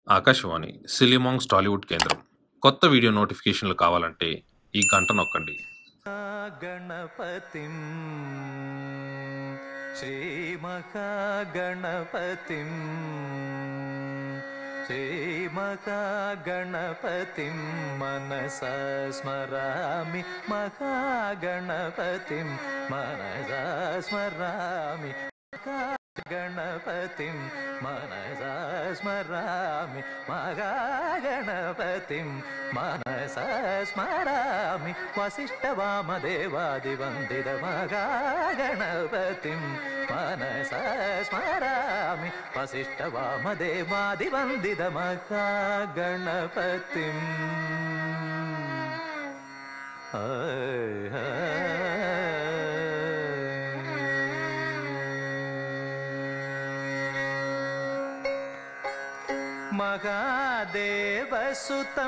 ఆకాశవాణి సిలిమాంగ్స్ టాలీవుడ్ కేంద్రం. కొత్త వీడియో నోటిఫికేషన్లు కావాలంటే ఈ గంట నొక్కండి. గణపతిం శ్రీమహాగణపతిం శ్రీమహాగణపతిం మనసా స్మరామి మహాగణపతిం మనసా స్మరామి గణపతిం మనసా స్మరామి మహాగణపతిం మనసా స్మరామి వసిష్ఠవామదేవాదివందిత మహాగణపతిం మనసా స్మరామి వసిష్ఠవామదేవాదివందిత మహాగణపతిం మహాదేవసుతం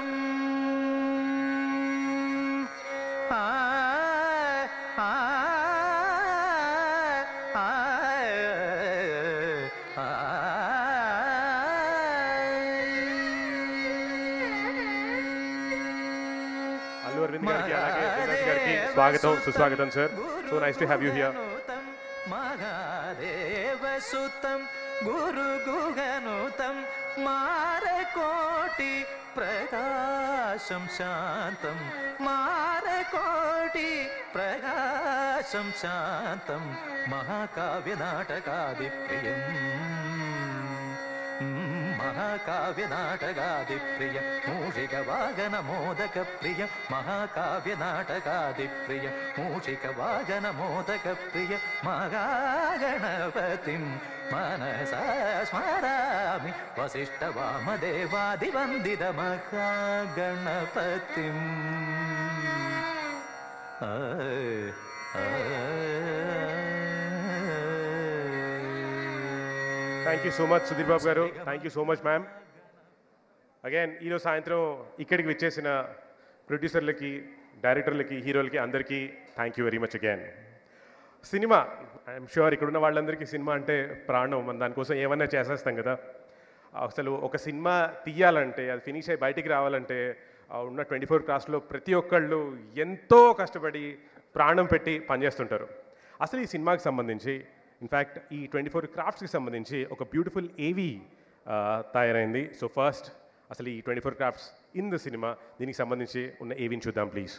అల్లు అరవింద్ గారికి అలాగే గారికి స్వాగతం సుస్వాగతం sir. So nice to have you here. మహాదేవసుతం గురు గుహనుతం మారకోటి ప్రకాశం శాంతం మారకోటి ప్రకాశం శాంతం మహాకావ్య నాటకాది ప్రియం మహాకావ్య నాటకాది ప్రియ మూషిక వాగన మోదక ప్రియ మహాకావ్య నాటకాది ప్రియ మూషిక వాగన మోదక ప్రియ మహాగణపతిం మనసా స్మరామి వసిష్ఠ వామదేవాదివందిత మహాగణపతిం thank you so much Sudheer Babu గారు. Thank you so much ma'am. Again ఈరోజు సాయంత్రం ఇక్కడికి విచ్చేసిన ప్రొడ్యూసర్లకి, డైరెక్టర్లకి, హీరోలకి అందరికీ thank you very much again. Cinema I'm sure ఇక్కడున్న వాళ్ళందరికీ సినిమా అంటే ప్రాణం. మనం దానికోసం ఏమన్నా చేసేస్తాం కదా. అసలు ఒక సినిమా తీయాలంటే, అది ఫినిష్ అయ్యి బయటికి రావాలంటే ఉన్న 24 క్రాఫ్ట్స్లో ప్రతి ఒక్కళ్ళు ఎంతో కష్టపడి ప్రాణం పెట్టి పనిచేస్తుంటారు. అసలు ఈ సినిమాకి సంబంధించి ఇన్ఫ్యాక్ట్ ఈ 24 క్రాఫ్ట్స్కి సంబంధించి ఒక బ్యూటిఫుల్ ఏవీ తయారైంది. సో ఫస్ట్ అసలు ఈ 24 క్రాఫ్ట్స్ ఇన్ ద సినిమా, దీనికి సంబంధించి ఉన్న ఏవీని చూద్దాం ప్లీజ్.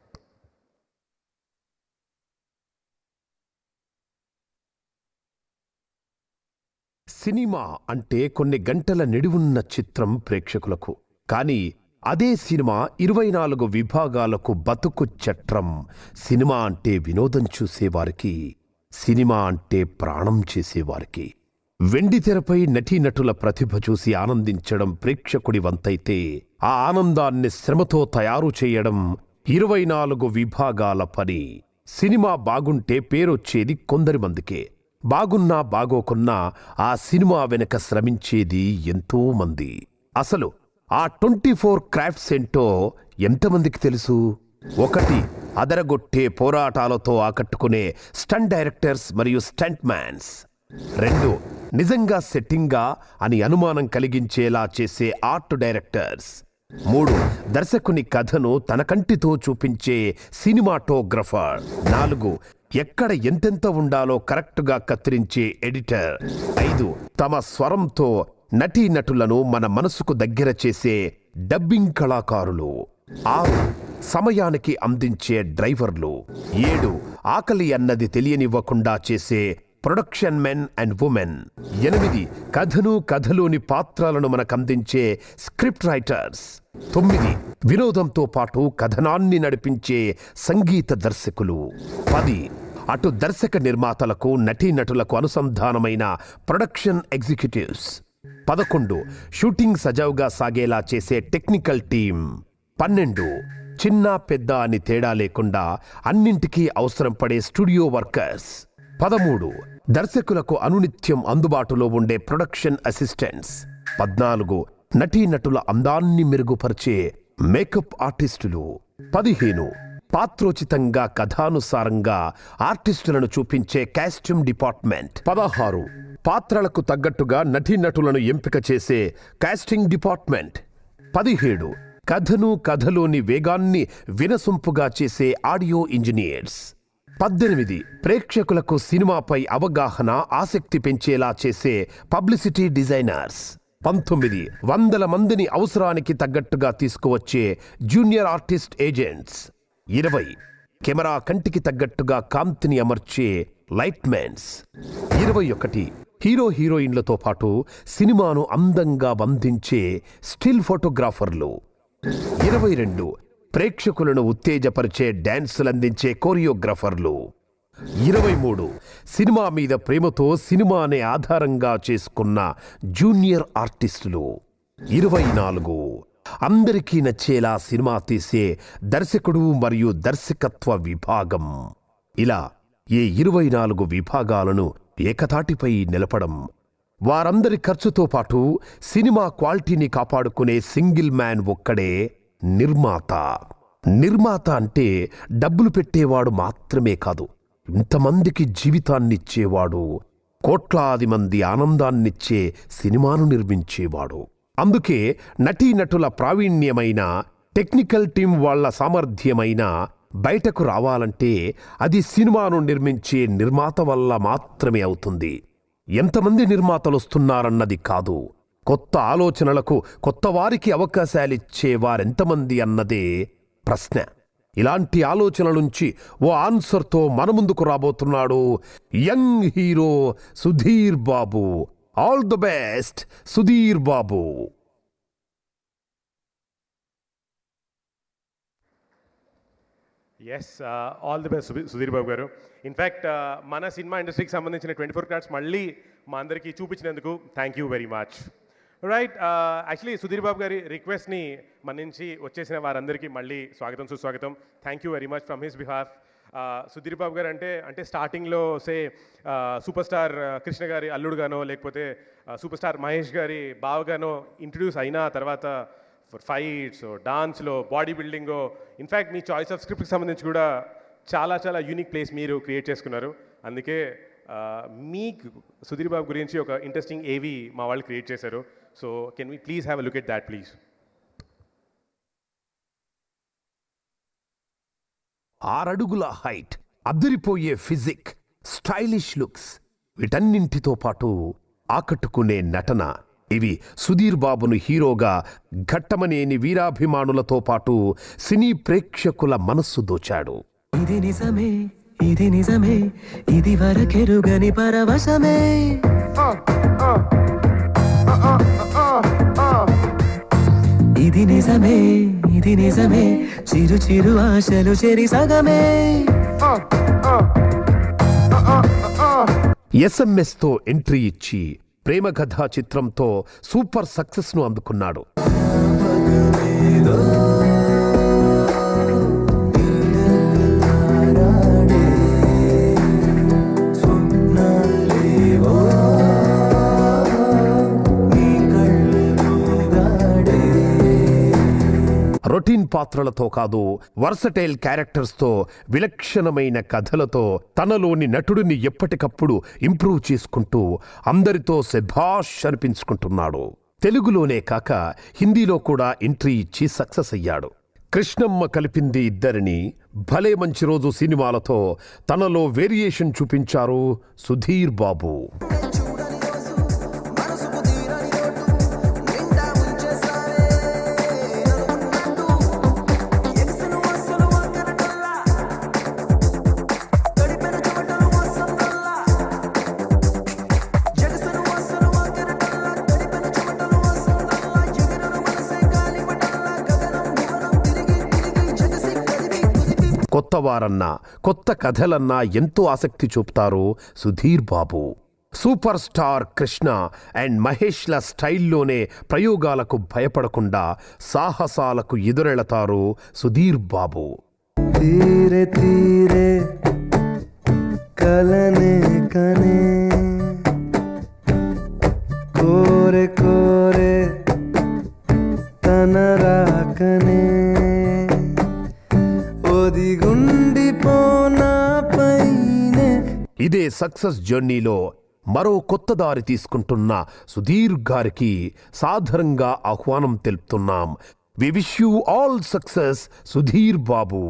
సినిమా అంటే కొన్ని గంటల నిడివున్న చిత్రం ప్రేక్షకులకు. కానీ అదే సినిమా 24 విభాగాలకు బతుకు చట్రం. సినిమా అంటే వినోదం చూసేవారికి, సినిమా అంటే ప్రాణం చేసేవారికి. వెండితెరపై నటీనటుల ప్రతిభ చూసి ఆనందించడం ప్రేక్షకుడి వంతైతే, ఆ ఆనందాన్ని శ్రమతో తయారు చేయడం 24 విభాగాల పని. సినిమా బాగుంటే పేరొచ్చేది కొందరి మందికే. బాగున్నా బాగోకున్నా ఆ సినిమా వెనక శ్రమించేది ఎంతో మంది. అసలు ఆ 24 క్రాఫ్ట్స్ ఏంటో ఎంతమందికి తెలుసు? 1 అదరగొట్టే పోరాటాలతో ఆకట్టుకునే స్టంట్ డైరెక్టర్స్ మరియు స్టంట్ మ్యాన్స్. 2 నిజంగా సెట్టింగా అని అనుమానం కలిగించేలా చేసే ఆర్ట్ డైరెక్టర్స్. 3 దర్శకుని కథను తన కంటితో చూపించే సినిమాటోగ్రఫర్. 4 ఎక్కడ ఎంతెంత ఉండాలో కరెక్టుగా కత్తిరించే ఎడిటర్. 5 తమ స్వరంతో నటీనటులను మన మనసుకు దగ్గర చేసే డబ్బింగ్ కళాకారులు. 6 సమయానికి అందించే డ్రైవర్లు. 7 ఆకలి అన్నది తెలియనివ్వకుండా చేసే ప్రొడక్షన్ మెన్ అండ్ ఉమెన్. 8 కథలోని పాత్రలను మనకందించే స్క్రిప్ట్ రైటర్స్. 9 వినోదంతో పాటు కథనాన్ని నడిపించే సంగీత దర్శకులు. 10 అటు దర్శక నిర్మాతలకు, నటీనటులకు అనుసంధానమైన ప్రొడక్షన్ ఎగ్జిక్యూటివ్స్. 11 షూటింగ్ సజావుగా సాగేలా చేసే టెక్నికల్ టీం. 12 చిన్న పెద్ద అని తేడా లేకుండా అన్నింటికీ అవసరం పడే స్టూడియో వర్కర్స్. 13 దర్శకులకు అనునిత్యం అందుబాటులో ఉండే ప్రొడక్షన్ అసిస్టెంట్స్. 14 నటీనటుల అందాన్ని మెరుగుపరిచే మేకప్ ఆర్టిస్టులు. 15 పాత్రోచితంగా కథానుసారంగా ఆర్టిస్టులను చూపించే కాస్ట్యూమ్ డిపార్ట్మెంట్. 16 పాత్రలకు తగ్గట్టుగా నటీనటులను ఎంపిక చేసే కాస్టింగ్ డిపార్ట్మెంట్. 17 కథలోని వేగాన్ని వినసొంపుగా చేసే ఆడియో ఇంజనీర్స్. 18 ప్రేక్షకులకు సినిమాపై అవగాహన ఆసక్తి పెంచేలా చేసే పబ్లిసిటీ డిజైనర్స్. 19 వందల మందిని అవసరానికి తగ్గట్టుగా తీసుకువచ్చే జూనియర్ ఆర్టిస్ట్ ఏజెంట్స్. 20 కెమెరా కంటికి తగ్గట్టుగా కాంతిని అమర్చే లైట్మెన్స్. 21 హీరో హీరోయిన్లతో పాటు సినిమాను అందంగా బంధించే స్టిల్ ఫోటోగ్రాఫర్లు. 22 ప్రేక్షకులను ఉత్తేజపరిచే డాన్సులందించే కోరియోగ్రాఫర్లు. 23 సినిమా మీద ప్రేమతో సినిమానే ఆధారంగా చేసుకున్న జూనియర్ ఆర్టిస్టులు. 24 అందరికీ నచ్చేలా సినిమా తీసే దర్శకుడు మరియు దర్శకత్వ విభాగం. ఇలా ఈ 24 విభాగాలను ఏకతాటిపై నిలపడం, వారందరి ఖర్చుతో పాటు సినిమా క్వాలిటీని కాపాడుకునే సింగిల్ మ్యాన్ ఒక్కడే నిర్మాత. నిర్మాత అంటే డబ్బులు పెట్టేవాడు మాత్రమే కాదు, ఇంతమందికి జీవితాన్నిచ్చేవాడు, కోట్లాది మంది ఆనందాన్నిచ్చే సినిమాను నిర్మించేవాడు. అందుకే నటీనటుల ప్రావీణ్యమైన టెక్నికల్ టీం వాళ్ల సామర్థ్యమైన బయటకు రావాలంటే అది సినిమాను నిర్మించే నిర్మాత వల్ల మాత్రమే అవుతుంది. ఎంతమంది నిర్మాతలొస్తున్నారన్నది కాదు, కొత్త ఆలోచనలకు కొత్త వారికి అవకాశాలిచ్చే వారెంతమంది అన్నదే ప్రశ్న. ఇలాంటి ఆలోచనల నుంచి ఓ ఆన్సర్తో మన ముందుకు రాబోతున్నాడు young hero Sudheer Babu. All the best Sudheer Babu. Yes, all the best Sudheer Babu గారు. ఇన్ఫ్యాక్ట్ మన సినిమా ఇండస్ట్రీకి సంబంధించిన 24 క్రాఫ్ట్స్ మళ్ళీ మా అందరికీ చూపించినందుకు thank you very much. Right, actually Sudheer Babu గారి రిక్వెస్ట్ని మన్నించి వచ్చేసిన వారందరికీ మళ్ళీ స్వాగతం సుస్వాగతం. Thank you very much from his behalf. Sudheer Babu గారు అంటే స్టార్టింగ్లో సూపర్ స్టార్ కృష్ణ గారి అల్లుడుగానో లేకపోతే సూపర్ స్టార్ మహేష్ గారి బావగానో ఇంట్రడ్యూస్ అయినా తర్వాత ఫైట్స్, డాన్స్లో, బాడీ బిల్డింగో, ఇన్ఫ్యాక్ట్ మీ చాయిస్ ఆఫ్ స్క్రిప్ట్కి సంబంధించి కూడా చాలా చాలా యూనిక్ ప్లేస్ మీరు క్రియేట్ చేసుకున్నారు. అందుకే మీకు సుధీర్ బాబు గురించి ఒక ఇంట్రెస్టింగ్ ఏవి మా వాళ్ళు క్రియేట్ చేశారు. So can we please have a look at that please. 6 అడుగుల హైట్, అదిరిపోయే ఫిజిక్, స్టైలిష్ లుక్స్, వీటన్నింటితో పాటు ఆకట్టుకునే నటన, ఇవి సుధీర్ బాబును హీరోగా ఘట్టమనేని వీరాభిమానులతో పాటు సినీ ప్రేక్షకుల మనస్సు దోచాడు. ఇది నిజమే, ఇది నిజమే, ఇది వరకెరుగని పరవశమే. ఇది నిజమే, ఇది నిజమే, చిరు చిరు ఆశలు చెరి సగమే. ఎస్ఎంఎస్తో ఎంట్రీ ఇచ్చి ప్రేమ కథా చిత్రంతో సూపర్ సక్సెస్ను అందుకున్నాడు. రొటీన్ పాత్రలతో కాదు, వర్సటైల్ క్యారెక్టర్స్తో, విలక్షణమైన కథలతో తనలోని నటుడిని ఎప్పటికప్పుడు ఇంప్రూవ్ చేసుకుంటూ అందరితో శభాష్ అనిపించుకుంటున్నాడు. తెలుగులోనే కాక హిందీలో కూడా ఎంట్రీ ఇచ్చి సక్సెస్ అయ్యాడు. కృష్ణమ్మ కలిపింది ఇద్దరిని, భలే మంచి రోజు సినిమాలతో తనలో వేరియేషన్ చూపించారు సుధీర్ బాబు. కొత్తవారన్నా కొత్త కథలన్నా ఎంతో ఆసక్తి చూపుతారు Sudheer Babu. Super star Krishna and మహేష్ల స్టైల్లోనే ప్రయోగాలకు భయపడకుండా సాహసాలకు ఎదురెళతారు సుధీర్ బాబు. తీరే తీరే కలనే కనే కోరే కోరే తన రాకనే ఇదే సక్సెస్ జర్నీలో మరో కొత్త దారి తీసుకుంటున్న సుధీర్ గారికి సాదరంగా ఆహ్వానం తెలుపుతున్నాం. We wish you all success Sudheer Babu.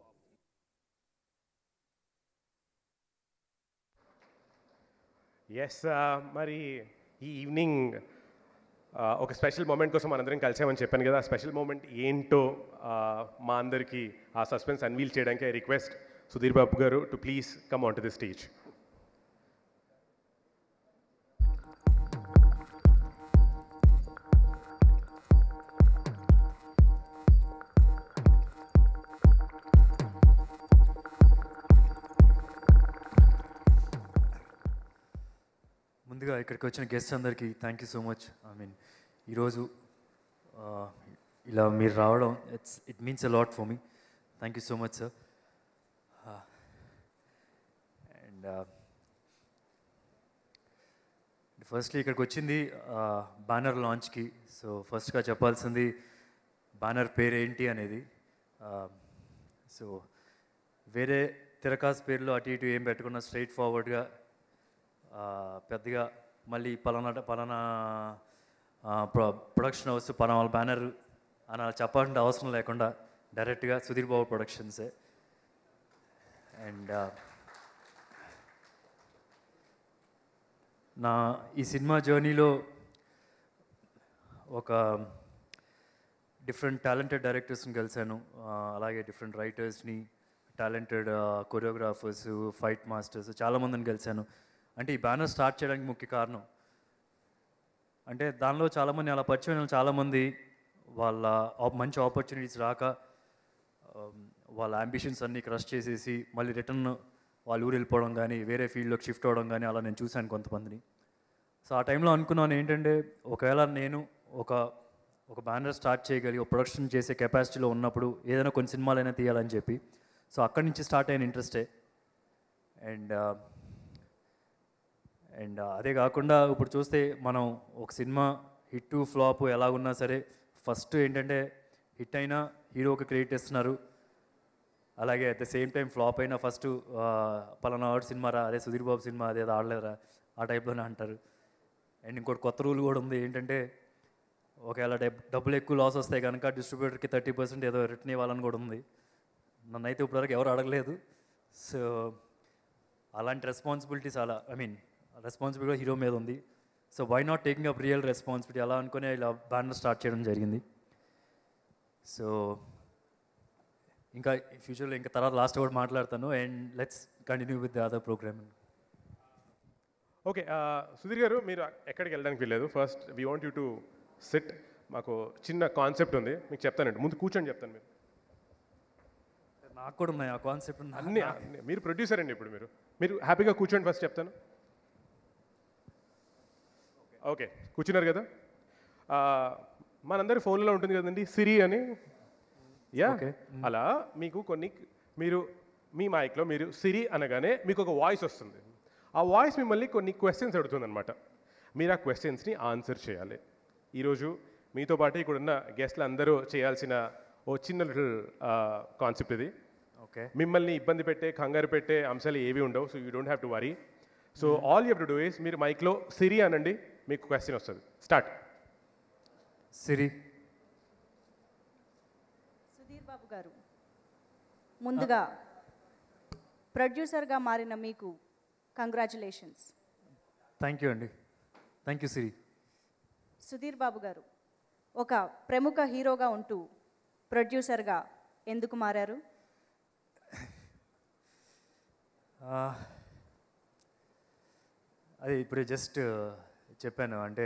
Yes, మరి ఈ ఈవినింగ్ ఒక స్పెషల్ మూమెంట్ కోసం మనందరం కలిసామని చెప్పాను కదా. ఆ స్పెషల్ మూమెంట్ ఏంటో మా అందరికీ ఆ సస్పెన్స్ అన్వీల్ చేయడానికి ఐ రిక్వెస్ట్ సుధీర్ బాబు గారు to please come on to the stage. ముందుగా ఇక్కడికి వచ్చిన గెస్ట్ అందరికీ thank you so much. I mean ఈరోజు ఇలా మీరు రావడం it means a lot for me. Thank you so much sir. And firstly ఇక్కడికి వచ్చింది బ్యానర్ లాంచ్కి. సో ఫస్ట్గా చెప్పాల్సింది బ్యానర్ పేరు ఏంటి అనేది. సో వేరే తిరకాస్ పేర్లు అటు ఇటు ఏం పెట్టకుండా స్ట్రైట్ ఫార్వర్డ్గా పెద్దగా మళ్ళీ పలానా ప్రొడక్షన్ హౌస్ పలానా బ్యానర్ అని అలా చెప్పాలంటే అవసరం లేకుండా డైరెక్ట్గా సుధీర్ బాబు ప్రొడక్షన్సే. అండ్ నా ఈ సినిమా జర్నీలో ఒక డిఫరెంట్ టాలెంటెడ్ డైరెక్టర్స్ని కలిశాను, అలాగే డిఫరెంట్ రైటర్స్ని, టాలెంటెడ్ కొరియోగ్రాఫర్స్, ఫైట్ మాస్టర్స్ చాలామందిని కలిశాను. అంటే ఈ బ్యానర్ స్టార్ట్ చేయడానికి ముఖ్య కారణం అంటే దానిలో చాలామంది అలా పరిచయం చాలామంది వాళ్ళ మంచి ఆపర్చునిటీస్ రాక వాళ్ళ అంబిషన్స్ అన్నీ క్రష్ చేసేసి మళ్ళీ రిటర్న్ వాళ్ళ ఊరు వెళ్ళిపోవడం కానీ వేరే ఫీల్డ్లోకి షిఫ్ట్ అవ్వడం కానీ అలా నేను చూశాను కొంతమందిని. సో ఆ టైంలో అనుకున్నాను ఏంటంటే ఒకవేళ నేను ఒక బ్యానర్ స్టార్ట్ చేయగలిగి ఒక ప్రొడక్షన్ చేసే కెపాసిటీలో ఉన్నప్పుడు ఏదైనా కొన్ని సినిమాలైనా తీయాలని చెప్పి. సో అక్కడి నుంచి స్టార్ట్ అయిన ఇంట్రెస్టే. అండ్ అదే కాకుండా ఇప్పుడు చూస్తే మనం ఒక సినిమా హిట్ ఫ్లాప్ ఎలాగున్నా సరే ఫస్ట్ ఏంటంటే హిట్ అయినా హీరోకి క్రెడిట్ ఇస్తున్నారు, అలాగే at the same time flop అయినా ఫస్ట్ పలానా ఆర్ట్ సినిమా రా, అదే సుధీర్ బాబు సినిమా అదే ఆడలేదురా ఆ టైప్లోనే అంటారు. అండ్ ఇంకోటి కొత్త రూల్ కూడా ఉంది ఏంటంటే ఒకవేళ డబ్బులు ఎక్కువ లాస్ వస్తాయి కనుక డిస్ట్రిబ్యూటర్కి 30% ఏదో రిటర్న్ ఇవ్వాలని కూడా ఉంది. నన్నైతే ఇప్పటివరకు ఎవరు అడగలేదు. సో అలాంటి రెస్పాన్సిబిలిటీస్ రెస్పాన్సిబిలిటీ హీరో మీద ఉంది. So why not taking up real responsibility అలా అనుకునే ఇలా బ్యానర్ స్టార్ట్ చేయడం జరిగింది. సో ఇంకా ఫ్యూచర్లో ఇంకా తర్వాత లాస్ట్ కూడా మాట్లాడతాను. And let's continue with the other program. Okay, Sudhir garu మీరు ఎక్కడికి వెళ్ళడానికి వెళ్ళలేదు. First we want you to sit. మాకు చిన్న కాన్సెప్ట్ ఉంది, మీకు చెప్తానండి. ముందు కూర్చొని చెప్తాను. నాకు కూడా ఉన్నాయి ఆ కాన్సెప్ట్. అన్నీ మీరు ప్రొడ్యూసర్ అండి. ఇప్పుడు మీరు హ్యాపీగా కూర్చోండి. ఫస్ట్ చెప్తాను. ఓకే, కూర్చున్నారు కదా. మనందరి ఫోన్లో ఉంటుంది కదండి సిరి అని. యా, అలా మీకు మీరు మీ మైక్లో మీరు సిరి అనగానే మీకు ఒక వాయిస్ వస్తుంది. ఆ వాయిస్ మిమ్మల్ని కొన్ని క్వశ్చన్స్ అడుగుతుంది అనమాట. మీరు ఆ క్వశ్చన్స్ని ఆన్సర్ చేయాలి. ఈరోజు మీతో పాటు ఇక్కడ ఉన్న గెస్ట్లు అందరూ చేయాల్సిన ఓ చిన్న లిటిల్ కాన్సెప్ట్ ఇది. ఓకే, మిమ్మల్ని ఇబ్బంది పెట్టే కంగారు పెట్టే అంశాలు ఏవి ఉండవు. So you don't have to worry. So all you have to do is మీరు మైక్లో సిరి అనండి, మీకు క్వశ్చన్ వస్తుంది. స్టార్ట్. సిరి. సుధీర్ బాబు గారు, ముందుగా ప్రొడ్యూసర్గా మారిన మీకు కంగ్రాచులేషన్స్. థ్యాంక్ యూ అండి. Thank you Siri. సుధీర్ బాబు గారు, ఒక ప్రముఖ హీరోగా ఉంటూ ప్రొడ్యూసర్గా ఎందుకు మారారు? అది ఇప్పుడు జస్ట్ చెప్పాను. అంటే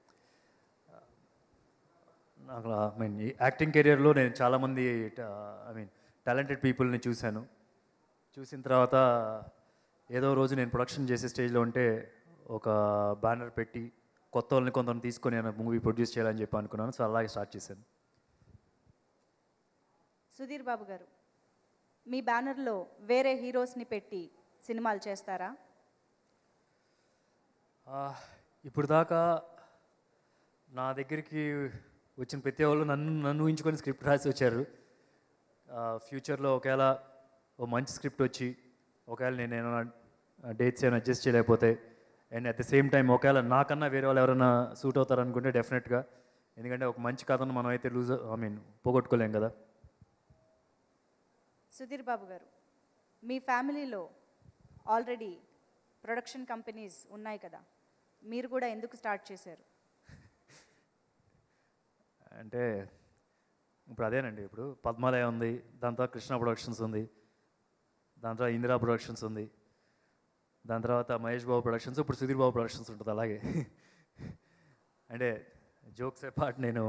నాకు యాక్టింగ్ కెరియర్లో నేను చాలామంది టాలెంటెడ్ పీపుల్ని చూశాను. చూసిన తర్వాత ఏదో రోజు నేను ప్రొడక్షన్ చేసే స్టేజ్లో ఉంటే ఒక బ్యానర్ పెట్టి కొత్త వాళ్ళని కొంతమంది తీసుకొని నేను మూవీ ప్రొడ్యూస్ చేయాలని చెప్పి అనుకున్నాను. సో అలాగే స్టార్ట్ చేశాను. సుధీర్ బాబు గారు, మీ బ్యానర్లో వేరే హీరోస్ని పెట్టి సినిమాలు చేస్తారా? ఇప్పుడు దాకా నా దగ్గరికి వచ్చిన ప్రతి వాళ్ళు నన్ను ఊహించుకొని స్క్రిప్ట్ రాసి వచ్చారు. ఫ్యూచర్లో ఒకవేళ ఓ మంచి స్క్రిప్ట్ వచ్చి ఒకవేళ నేను ఏమైనా డేట్స్ ఏమైనా అడ్జస్ట్ చేయలేకపోతే and at the same time ఒకవేళ నాకన్నా వేరే వాళ్ళు ఎవరైనా సూట్ అవుతారనుకుంటే డెఫినెట్గా, ఎందుకంటే ఒక మంచి కథను మనం అయితే పోగొట్టుకోలేం కదా. సుధీర్ బాబు గారు, మీ ఫ్యామిలీలో ఆల్రెడీ ప్రొడక్షన్ కంపెనీస్ ఉన్నాయి కదా, మీరు కూడా ఎందుకు స్టార్ట్ చేశారు? అంటే ఇప్పుడు అదేనండి, ఇప్పుడు పద్మాలయ ఉంది, దాని తర్వాత కృష్ణ ప్రొడక్షన్స్ ఉంది, దాని తర్వాత ఇందిరా ప్రొడక్షన్స్ ఉంది, దాని తర్వాత మహేష్ బాబు ప్రొడక్షన్స్, ఇప్పుడు సుధీర్ బాబు ప్రొడక్షన్స్ ఉంటుంది. అలాగే అంటే జోక్స్ పార్ట్, నేను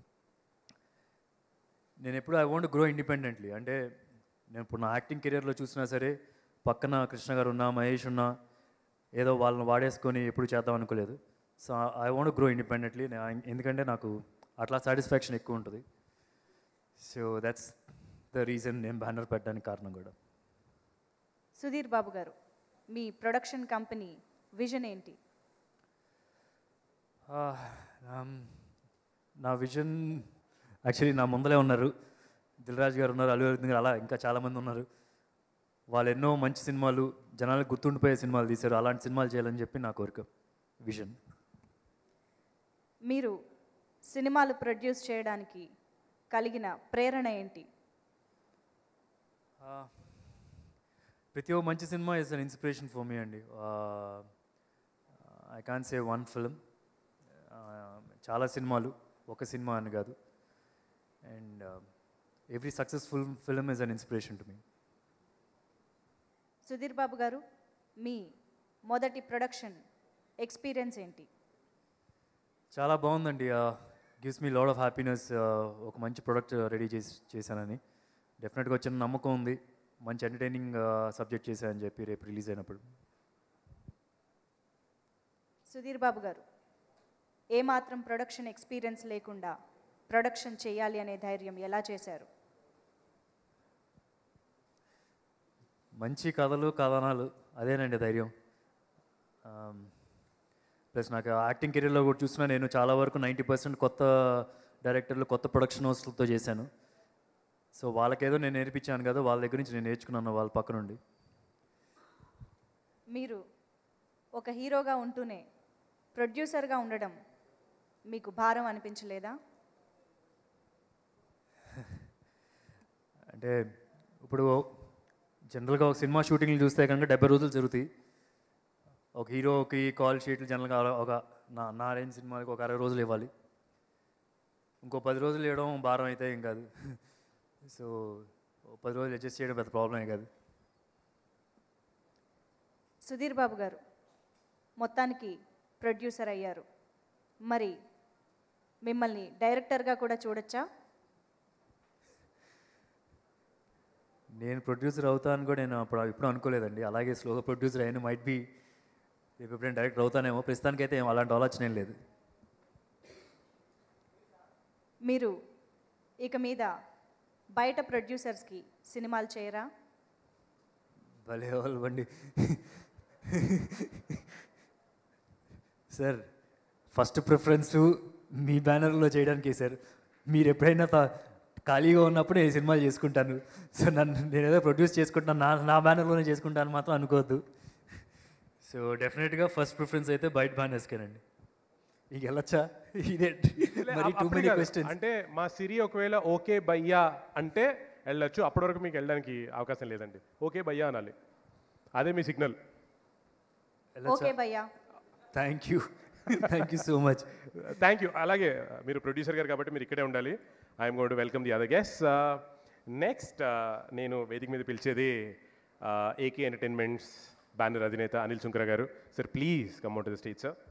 ఎప్పుడు ఐ వాంట్ గ్రో ఇండిపెండెంట్లీ. అంటే నేను ఇప్పుడు నా యాక్టింగ్ కెరియర్లో చూసినా సరే పక్కన కృష్ణ గారు ఉన్నా, మహేష్ ఉన్నా, ఏదో వాళ్ళని వాడేసుకొని ఎప్పుడు చేద్దాం అనుకోలేదు. So I want grow independently, ఎందుకంటే నాకు అట్లా సాటిస్ఫాక్షన్ ఎక్కువ ఉంటుంది. సో దట్స్ ద రీజన్ నేను బ్యానర్ పెట్టడానికి కారణం కూడా. సుధీర్ బాబు గారు, మీ ప్రొడక్షన్ కంపెనీ విజన్ ఏంటి? నా విజన్ యాక్చువల్లీ నా ముందలే ఉన్నారు, దిల్ రాజు గారు ఉన్నారు, అల్లు అర్జున్ గారు, అలా ఇంకా చాలామంది ఉన్నారు. వాళ్ళు ఎన్నో మంచి సినిమాలు, జనాలకు గుర్తుండిపోయే సినిమాలు తీశారు. అలాంటి సినిమాలు చేయాలని చెప్పి నా కోరిక, విజన్. మీరు సినిమాలు ప్రొడ్యూస్ చేయడానికి కలిగిన ప్రేరణ ఏంటి? ప్రతి ఒక్క మంచి cinema is an inspiration for me అండి. I can't say one film, చాలా సినిమాలు, ఒక సినిమా అని కాదు. And every successful film is an inspiration to me. Sudhir Babu garu, మీ మొదటి ప్రొడక్షన్ ఎక్స్పీరియన్స్ ఏంటి? చాలా బాగుందండి. Gives me lot of happiness. ఒక మంచి ప్రోడక్ట్ రెడీ చేశానని డెఫినెట్గా వచ్చిన నమ్మకం ఉంది. మంచి ఎంటర్టైనింగ్ సబ్జెక్ట్ చేశానని చెప్పి రేపు రిలీజ్ అయినప్పుడు. సుధీర్ బాబు గారు, ఏమాత్రం ప్రొడక్షన్ ఎక్స్పీరియన్స్ లేకుండా ప్రొడక్షన్ చేయాలి అనే ధైర్యం ఎలా చేశారు? మంచి కథలు, కథనాలు, అదేనండి ధైర్యం. ప్లస్ నాకు యాక్టింగ్ కెరీర్లో కూడా చూసినా నేను చాలా వరకు 90% కొత్త డైరెక్టర్లు, కొత్త ప్రొడక్షన్ హౌస్లతో చేశాను. సో వాళ్ళకేదో నేను నేర్పించాను కదా, వాళ్ళ దగ్గర నుంచి నేను నేర్చుకున్నాను, వాళ్ళ పక్క నుండి. మీరు ఒక హీరోగా ఉంటూనే ప్రొడ్యూసర్గా ఉండడం మీకు భారం అనిపించలేదా? అంటే ఇప్పుడు జనరల్గా ఒక సినిమా షూటింగ్లు చూస్తే కనుక 70 రోజులు జరుగుతాయి. ఒక హీరోకి కాల్ షీట్లు జనరల్గా ఒక నా రేంజ్ సినిమాకి ఒక 60 రోజులు ఇవ్వాలి. ఇంకో 10 రోజులు ఇవ్వడం భారం అయితే ఏం కాదు. సో 10 రోజులు అడ్జస్ట్ చేయడం పెద్ద ప్రాబ్లమే కాదు. సుధీర్ బాబు గారు, మొత్తానికి ప్రొడ్యూసర్ అయ్యారు, మరి మిమ్మల్ని డైరెక్టర్గా కూడా చూడొచ్చా? నేను ప్రొడ్యూసర్ అవుతాను కూడా నేను ఇప్పుడు అనుకోలేదండి. అలాగే స్లోగా ప్రొడ్యూసర్ అయినా మైట్ బీ రేపు ఎప్పుడైనా డైరెక్టర్ అవుతానేమో. ప్రస్తుతానికైతే అలాంటి ఆలోచన ఏం లేదు. మీరు ఇక మీద బయట ప్రొడ్యూసర్స్కి సినిమాలు చేయరా? భలే వాళ్ళు బండి సార్, ఫస్ట్ ప్రిఫరెన్స్ మీ బ్యానర్లో చేయడానికి సార్. మీరు ఎప్పుడైనా ఖాళీగా ఉన్నప్పుడు నేను సినిమాలు చేసుకుంటాను. సో నేను ఏదో ప్రొడ్యూస్ చేసుకుంటాను, నా బ్యానర్లోనే చేసుకుంటాను మాత్రం అనుకోవద్దు. సో డెఫినెట్గా ఫస్ట్ ప్రిఫరెన్స్ అయితే బయట బ్యానర్స్కేనండి. ఇక వెళ్ళొచ్చా? ఇదే మరి టూ మెనీ క్వశ్చన్స్. అంటే మా సిరి ఒకవేళ ఓకే భయ్యా అంటే వెళ్ళొచ్చు, అప్పటి వరకు మీకు వెళ్ళడానికి అవకాశం లేదండి. ఓకే భయ్యా అనాలి, అదే మీ సిగ్నల్. ఓకే భయ్యా. Thank you so much. Thank you. అలాగే మీరు ప్రొడ్యూసర్ గారు కాబట్టి మీరు ఇక్కడే ఉండాలి. I'm going to welcome the other guest. Next నేను వేదిక మీద పిలిచేది ఏకే ఎంటర్టైన్మెంట్స్ బ్యానర్ అధినేత Anil Sunkara garu. Sir please come out to the stage sir.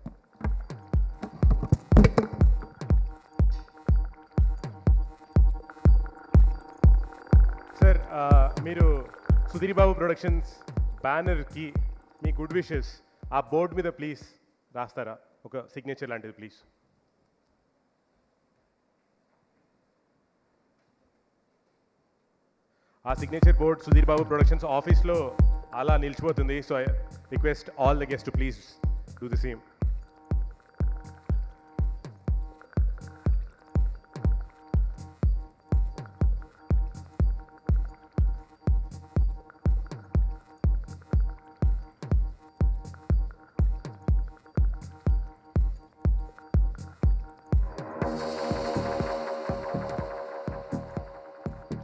Sir మీరు సుధీర్ బాబు ప్రొడక్షన్స్ బ్యానర్కి మీ గుడ్ విషెస్ ఆ బోర్డు మీద ప్లీజ్ రాస్తారా? ఒక సిగ్నేచర్ లాంటిది ప్లీజ్. ఆ signature board Sudhir Babu productions ఆఫీస్లో అలా నిలిచిపోతుంది. So I request all the guest to please do the same.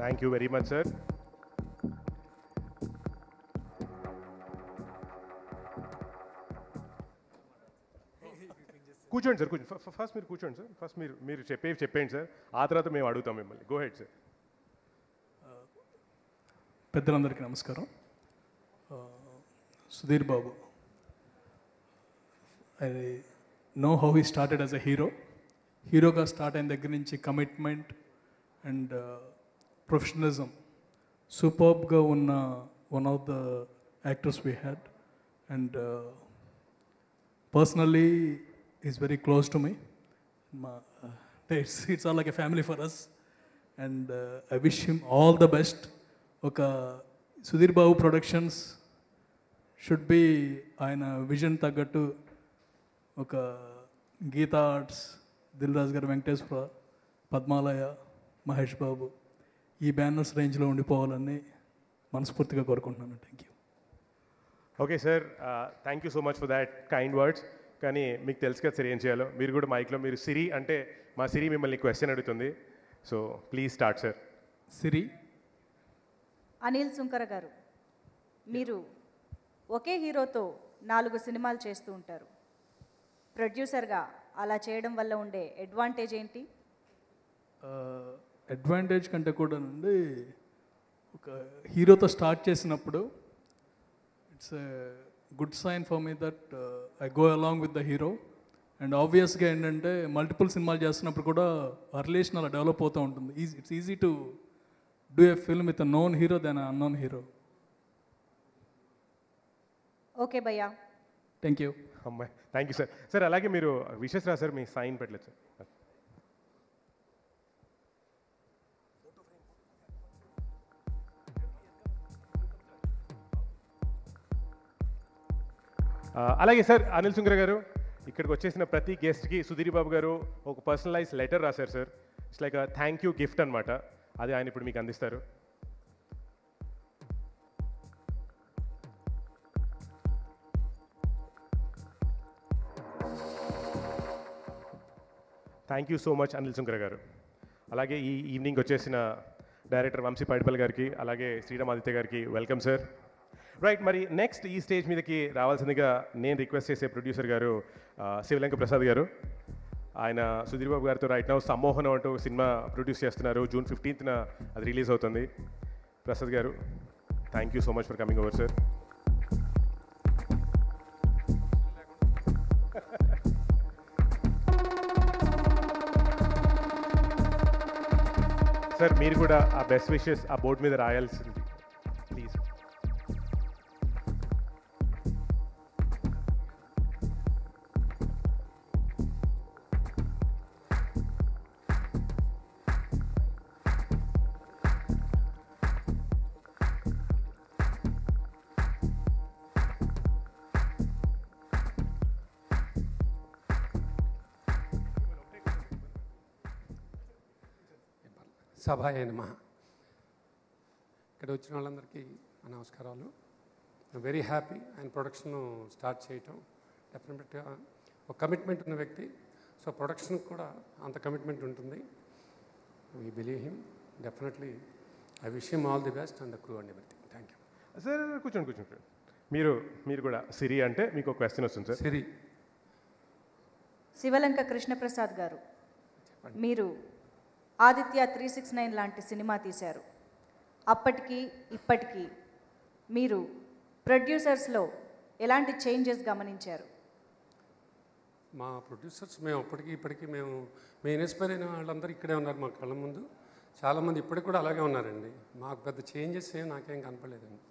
Thank you very much sir. కూర్చోండి సార్, కూర్చోండి. ఫస్ట్ మీరు కూర్చోండి సార్. ఫస్ట్ మీరు చెప్పేయండి సార్. ఆ తర్వాత మేము అడుగుతాం మిమ్మల్ని. Go ahead sir. పెద్దలందరికీ నమస్కారం. Sudhir Babu, I know how he started as a హీరోగా స్టార్ట్ అయిన దగ్గర నుంచి కమిట్మెంట్ అండ్ ప్రొఫెషనలిజం సూపర్బ్గా ఉన్న one of the actors we had. And personally is very close to me. It's all like a family for us. And I wish him all the best. ఒక Sudhir Babu productions should be ఆయన vision తగ్గట్టు ఒక Gita arts, Dil Raju గారు, వెంకటేశ్వర, పద్మాలయ, మహేష్ బాబు ఈ banners రేంజ్లో ఉండిపోవాలని మనస్ఫూర్తిగా కోరుకుంటున్నాను. Thank you. Okay sir, thank you so much for that kind words. కానీ మీకు తెలుసు కదా సార్ ఏం చేయాలో. మీరు కూడా మైక్లో మీరు సిరి అంటే మా సిరి మిమ్మల్ని క్వశ్చన్ అడుగుతుంది. So please start sir. Siri. Anil Sunkara garu, మీరు ఒకే హీరోతో 4 సినిమాలు చేస్తూ ఉంటారు. ప్రొడ్యూసర్గా అలా చేయడం వల్ల ఉండే అడ్వాంటేజ్ ఏంటి? అడ్వాంటేజ్ కంటే కూడా నుండి ఒక హీరోతో స్టార్ట్ చేసినప్పుడు it's good sign for me that I go along with the hero. And ఆబ్వియస్గా ఏంటంటే మల్టిపుల్ సినిమాలు చేస్తున్నప్పుడు కూడా ఆ రిలేషన్ అలా డెవలప్ అవుతూ ఉంటుంది. It's easy to do a film with a known hero then unknown hero. Okay భయ్యా. Thank you. అమ్మాయి థ్యాంక్ యూ సార్. సార్ అలాగే మీరు విషెస్ రాశారు, మీ సైన్ పెట్టలేదు సార్. అలాగే సార్ అనిల్ సుంకర గారు, ఇక్కడికి వచ్చేసిన ప్రతి గెస్ట్కి సుధీర్ బాబు గారు ఒక పర్సనలైజ్ లెటర్ రాశారు sir. It's like thank you gift అనమాట. అది ఆయన ఇప్పుడు మీకు అందిస్తారు. Thank you so much Anil Sunkara garu. అలాగే ఈ ఈవినింగ్ వచ్చేసిన డైరెక్టర్ వంశీ పైడిపల్లి గారికి, అలాగే శ్రీరామ్ ఆదిత్య గారికి వెల్కమ్ సార్. రైట్, మరి నెక్స్ట్ ఈ స్టేజ్ మీదకి రావాల్సిందిగా నేను రిక్వెస్ట్ చేసే ప్రొడ్యూసర్ గారు శివలంక ప్రసాద్ గారు. ఆయన సుధీర్ బాబు గారితో రైట్ నౌ సమ్మోహనం అంటూ సినిమా ప్రొడ్యూస్ చేస్తున్నారు. జూన్ 15న అది రిలీజ్ అవుతుంది. Prasad garu, thank you so much for coming over sir. Sir మీరు కూడా ఆ బెస్ట్ విషెస్ ఆ బోర్డు మీద రాయాల్సింది ప్లీజ్. సభాయ నమః. ఇక్కడ వచ్చిన వాళ్ళందరికీ నమస్కారాలు. వెరీ హ్యాపీ ఆయన ప్రొడక్షన్ స్టార్ట్ చేయటం. డెఫినెట్గా ఒక కమిట్మెంట్ ఉన్న వ్యక్తి. సో ప్రొడక్షన్కి కూడా అంత కమిట్మెంట్ ఉంటుంది. We believe him. Definitely I wish him all the best and the crew and everything. Thank you sir. కూర్చోండి. మీరు కూడా సిరి అంటే మీకు ఒక క్వశ్చన్ వస్తుంది సార్. సిరి. శివలంక కృష్ణప్రసాద్ గారు, మీరు ఆదిత్య 369 లాంటి సినిమా తీశారు. అప్పటికి ఇప్పటికీ మీరు ప్రొడ్యూసర్స్లో ఎలాంటి చేంజెస్ గమనించారు? మా ప్రొడ్యూసర్స్ మేము అప్పటికి ఇప్పటికీ మేము ఇన్స్పైర్ అయిన వాళ్ళందరూ ఇక్కడే ఉన్నారు మా కళ్ళ ముందు. చాలామంది ఇప్పటికి కూడా అలాగే ఉన్నారండి. మాకు పెద్ద చేంజెస్ నాకేం కనపడలేదండి.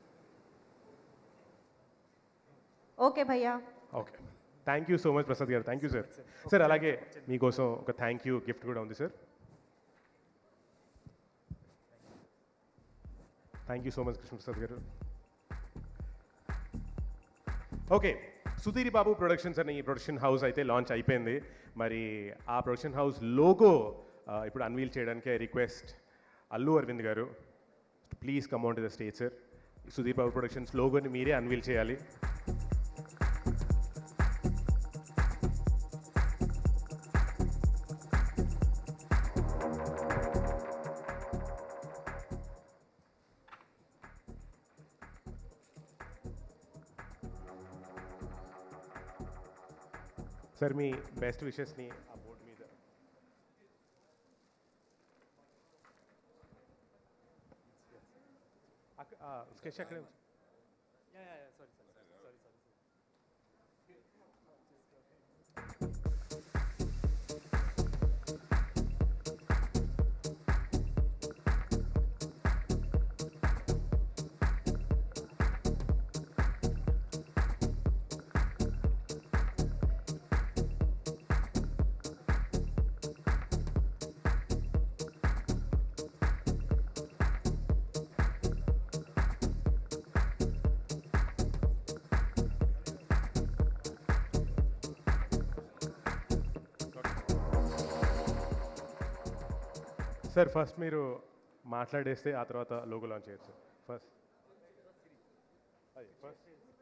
ఓకే భయ్యా. Okay, thank you so much Prasad garu. Thank you sir. Sir అలాగే మీకోసం ఒక థ్యాంక్ యూ గిఫ్ట్ కూడా ఉంది sir. Thank you so much Krishnaprasad garu. Okay, Sudheer Babu productions అనే ఈ ప్రొడక్షన్ హౌస్ అయితే లాంచ్ అయిపోయింది. మరి ఆ ప్రొడక్షన్ హౌస్ లోగో ఇప్పుడు అన్వీల్ చేయడానికి request Allu Aravind garu, please come on to the stage sir. Sudhir Babu productions లోగోని మీరే అన్వీల్ చేయాలి. సార్ మీ బెస్ట్ విషెస్ని ఆ బోర్డు మీద స్కెచ్ అక్కడే సార్ ఫస్ట్ మీరు మాట్లాడేస్తే ఆ తర్వాత లోగో లాంచ్ చేయొచ్చు first first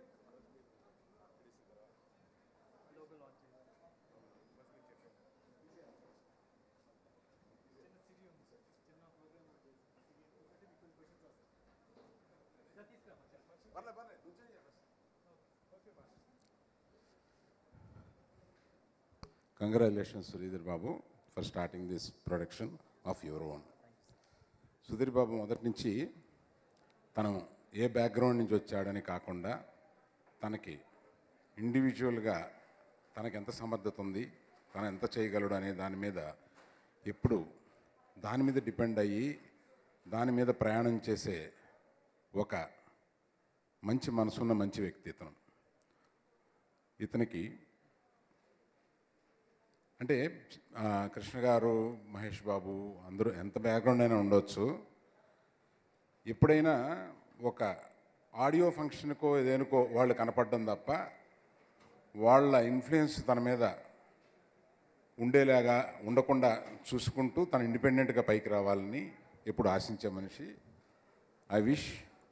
Congratulations, Sudhir Babu, for starting this production of your own. Sudhir Babu మొదటి నుంచి తను ఏ బ్యాక్గ్రౌండ్ నుంచి వచ్చాడని కాకుండా తనకి ఇండివిజువల్గా తనకి ఎంత సమర్థత ఉంది, తను ఎంత చేయగలడు అనే దాని మీద ఎప్పుడు దాని మీద డిపెండ్ అయ్యి దాని మీద ప్రయాణం చేసే ఒక మంచి మనసున్న మంచి వ్యక్తి ఇతను. ఇతనికి అంటే కృష్ణ గారు, మహేష్ బాబు అందరూ ఎంత బ్యాక్గ్రౌండ్ అయినా ఉండొచ్చు, ఎప్పుడైనా ఒక ఆడియో ఫంక్షన్కో ఏదేనుకో వాళ్ళు కనపడడం తప్ప వాళ్ళ ఇన్ఫ్లుయెన్స్ తన మీద ఉండేలాగా ఉండకుండా చూసుకుంటూ తను ఇండిపెండెంట్గా పైకి రావాలని ఎప్పుడు ఆశించే మనిషి. I wish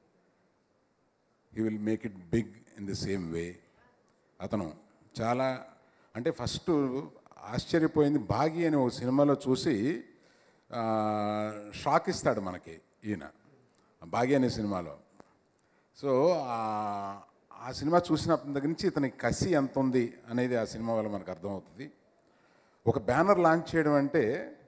he will make it big in the same way. అతను చాలా అంటే ఫస్ట్ ఆశ్చర్యపోయింది, భాగి అనే ఒక సినిమాలో చూసి షాక్ ఇస్తాడు మనకి ఈయన, భాగి అనే సినిమాలో. సో ఆ సినిమా చూసినప్పటి దగ్గర నుంచి ఇతనికి కసి ఎంత ఉంది అనేది ఆ సినిమా వల్ల మనకు అర్థమవుతుంది. ఒక బ్యానర్ లాంచ్ చేయడం అంటే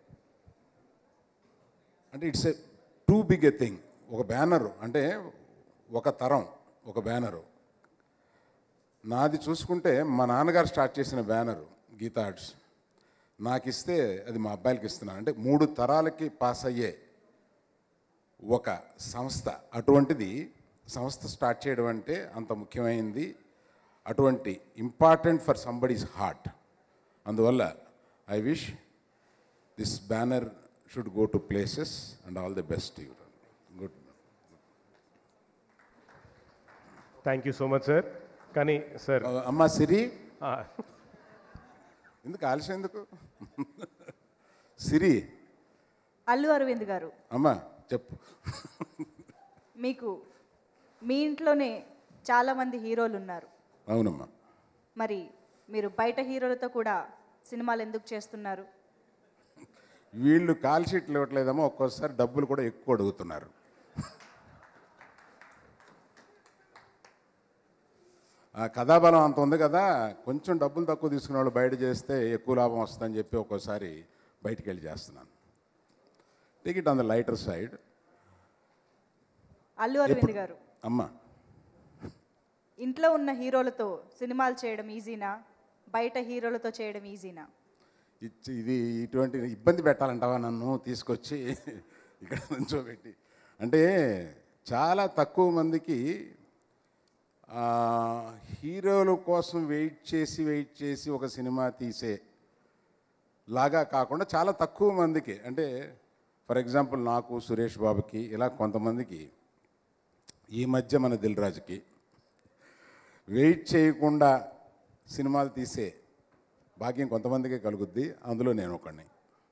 it's a too big a thing. ఒక బ్యానరు అంటే ఒక తరం, ఒక బ్యానరు. నాది చూసుకుంటే మా నాన్నగారు స్టార్ట్ చేసిన బ్యానరు గీతా ఆర్ట్స్ నాకు ఇస్తే అది మా అబ్బాయిలకి ఇస్తున్నాను. అంటే 3 తరాలకి పాస్ అయ్యే ఒక సంస్థ. అటువంటిది సంస్థ స్టార్ట్ చేయడం అంటే అంత ముఖ్యమైనది, అటువంటి ఇంపార్టెంట్ ఫర్ సంబడీస్ హార్ట్. అందువల్ల I wish this banner should go to places and all the best you. Good. Thank you so much sir. కానీ సార్ అమ్మా సిరి, ఎందుకు ఆలస్యం ఎందుకు? సిరి, అల్లు అరవింద్ గారు, అమ్మా చెప్పు. మీకు మీ ఇంట్లోనే చాలామంది హీరోలు ఉన్నారు. అవునమ్మా. మరి మీరు బయట హీరోలతో కూడా సినిమాలు ఎందుకు చేస్తున్నారు? వీళ్ళు కాల్ షీట్లు ఇవ్వట్లేదమ్మా, ఒక్కోసారి డబ్బులు కూడా ఎక్కువ అడుగుతున్నారు. కథాబలం అంత ఉంది కదా, కొంచెం డబ్బులు తక్కువ తీసుకునే వాళ్ళు బయట చేస్తే ఎక్కువ లాభం వస్తుందని చెప్పి ఒక్కోసారి బయటికి వెళ్ళి చేస్తున్నాను. Take it on the lighter side. Allu Aravind garu, అమ్మా, ఇంట్లో ఉన్న హీరోలతో సినిమాలు చేయడం ఈజీనా, బయట హీరోలతో చేయడం ఈజీనా? ఇది ఇటువంటి ఇబ్బంది పెట్టాలంటావా నన్ను తీసుకొచ్చి ఇక్కడ నుంచోబెట్టి? అంటే చాలా తక్కువ మందికి హీరోల కోసం వెయిట్ చేసి ఒక సినిమా తీసే లాగా కాకుండా చాలా తక్కువ మందికి, అంటే ఫర్ ఎగ్జాంపుల్ నాకు, సురేష్ బాబుకి, ఇలా కొంతమందికి, ఈ మధ్య మన దిల్ రాజుకి వెయిట్ చేయకుండా సినిమాలు తీసే భాగ్యం కొంతమందికి కలుగుద్ది, అందులో నేను ఒకడిని.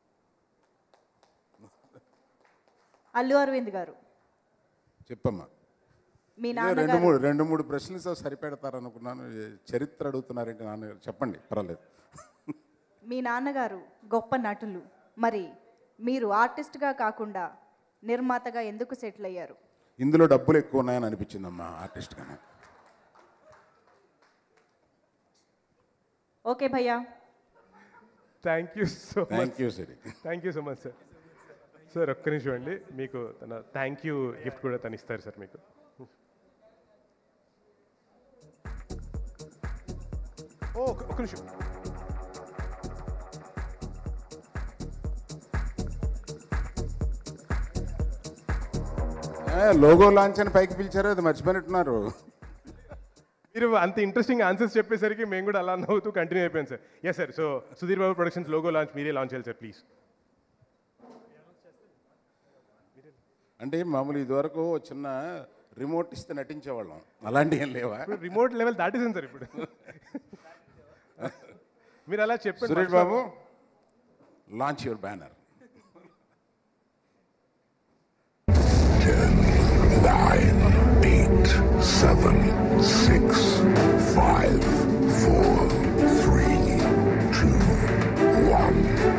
అల్లు అరవింద్ గారు, చెప్పమ్మా. మీ నాన్నగారు రెండు మూడు ప్రశ్నలతో సరిపెడతారనుకున్నాను, చరిత్ర అడుగుతున్నారేంటి నాన్నగారు? చెప్పండి, పర్వాలేదు. మీ నాన్నగారు గొప్ప నటులు, మరి మీరు ఆర్టిస్ట్గా కాకుండా నిర్మాతగా ఎందుకు సెటిల్ అయ్యారు? ఇందులో డబ్బులు ఎక్కువ ఉన్నాయని అనిపించిందమ్మా ఆర్టిస్ట్గానే. ఓకే భయ్యా. Thank you so much. Thank you Siri. Thank you so much sir. Sir ఒక్క నిమిషం అండి, మీకు తన థ్యాంక్ యూ గిఫ్ట్ కూడా తను ఇస్తారు సార్ మీకు. ఓ ఒక్క నిమిషం. లోగో లాంచ్ అని పైకి పిలిచారు, అది మర్చిపోయినట్టున్నారు. మీరు అంత ఇంట్రెస్టింగ్ ఆన్సర్స్ చెప్పేసరికి మేము కూడా అలా నవ్వుతూ కంటిన్యూ అయిపోయాం sir. Yes sir. So Sudhir Babu productions logo launch మీరే లాంచ్ చేయాలి సార్ ప్లీజ్. అంటే మామూలు ఇదివరకు చిన్న రిమోట్ ఇస్తే నటించేవాళ్ళం, అలాంటివి ఏం లేవా? రిమోట్ లెవెల్ దాటేసాను సార్ ఇప్పుడు. మీరు అలా చెప్పండి. Suresh Babu, launch your banner. 9, 8, 7, 6, 5, 4, 3, 2, 1.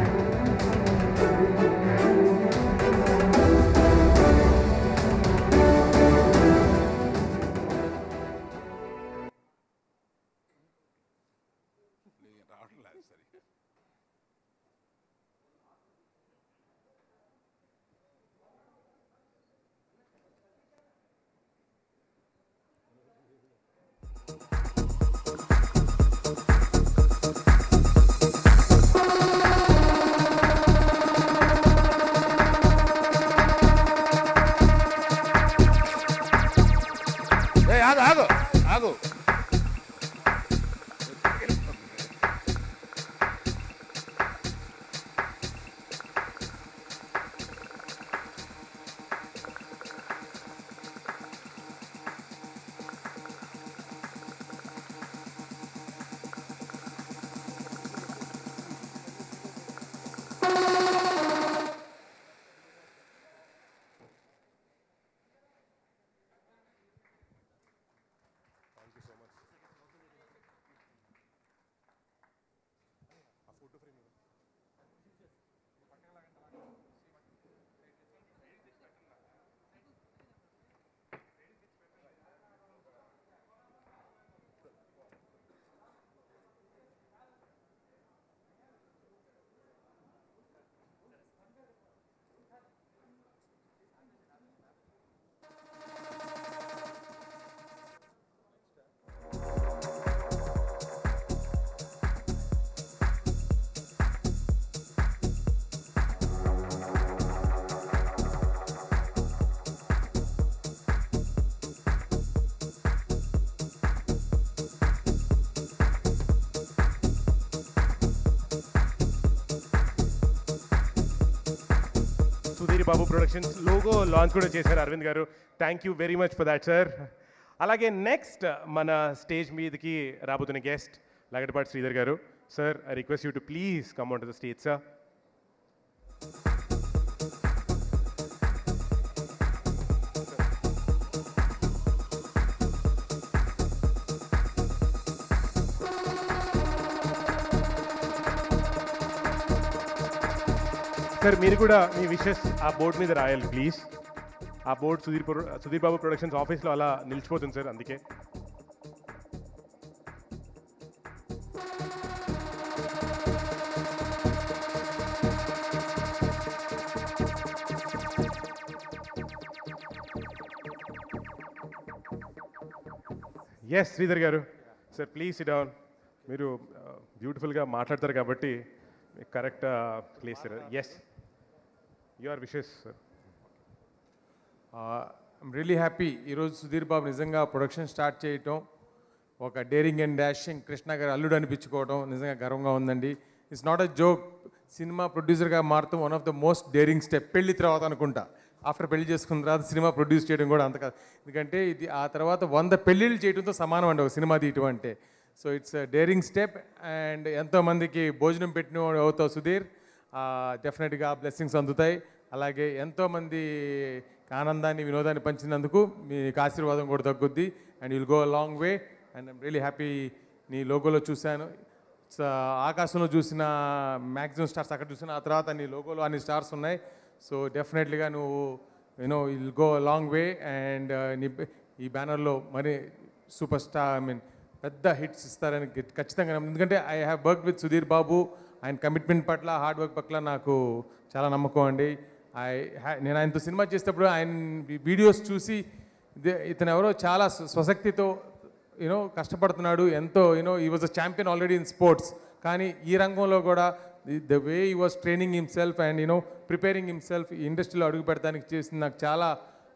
ఆగు. Sudhir Babu productions logo launch కూడా చేశారు Aravind garu. Thank you very much for that sir. అలాగే నెక్స్ట్ మన స్టేజ్ మీదకి రాబోతున్న guest Lagadapati Sridhar garu. Sir, I request you to please come on to the stage sir. Sir మీరు కూడా మీ విషెస్ ఆ బోర్డు మీద రాయాలి ప్లీజ్. ఆ బోర్డు సుధీర్ బాబు ప్రొడక్షన్స్ ఆఫీస్లో అలా నిలిచిపోతుంది సార్, అందుకే. Yes Sridhar garu, sir please sit down. మీరు బ్యూటిఫుల్గా మాట్లాడతారు కాబట్టి correct place sir. Yes, your wishes sir. I'm really happy ఈరోజు సుధీర్ బాబు నిజంగా ప్రొడక్షన్ స్టార్ట్ చేయటం, ఒక డేరింగ్ అండ్ డాషింగ్ కృష్ణ గారు అల్లుడు అనిపించుకోవడం నిజంగా గర్వంగా ఉందండి. It's not a joke. Cinema ప్రొడ్యూసర్గా మారుతాం one of the most daring step. పెళ్లి తర్వాత అనుకుంటా, ఆఫ్టర్ పెళ్లి చేసుకున్న తర్వాత సినిమా ప్రొడ్యూస్ చేయడం కూడా అంత కాదు. ఎందుకంటే ఇది ఆ తర్వాత 100 పెళ్ళిళ్ళు చేయడంతో సమానం అండి ఒక సినిమా తీయటం అంటే. So it's daring step. And ఎంతోమందికి భోజనం పెట్టిన అవుతావు సుధీర్, డెఫినెట్గా బ్లెస్సింగ్స్ అందుతాయి. అలాగే ఎంతోమంది ఆనందాన్ని వినోదాన్ని పంచినందుకు మీకు ఆశీర్వాదం కూడా తగ్గుద్ది. And will go a long way. And I'm really happy. నీ లోగోలో చూశాను, ఆకాశంలో చూసిన మ్యాక్సిమం స్టార్స్ అక్కడ చూసిన, ఆ తర్వాత నీ లోగోలో అన్ని స్టార్స్ ఉన్నాయి. సో డెఫినెట్లీగా నువ్వు will go a long way. And నీ ఈ బ్యానర్లో మరి సూపర్ స్టార్, ఐ మీన్ పెద్ద హిట్స్ ఇస్తారని ఖచ్చితంగా ఎందుకంటే I have work with Sudhir Babu. ఆయన కమిట్మెంట్ పట్ల హార్డ్ వర్క్ పట్ల నాకు చాలా నమ్మకం అండి. నేను ఆయనతో సినిమా చేసేటప్పుడు ఆయన వీడియోస్ చూసి ఇతను ఎవరో చాలా స్వశక్తితో కష్టపడుతున్నాడు, ఎంతో he was a champion already in sports. కానీ ఈ రంగంలో కూడా the way he was training himself and preparing himself ఈ ఇండస్ట్రీలో అడుగు పెడతానికి చేసింది నాకు చాలా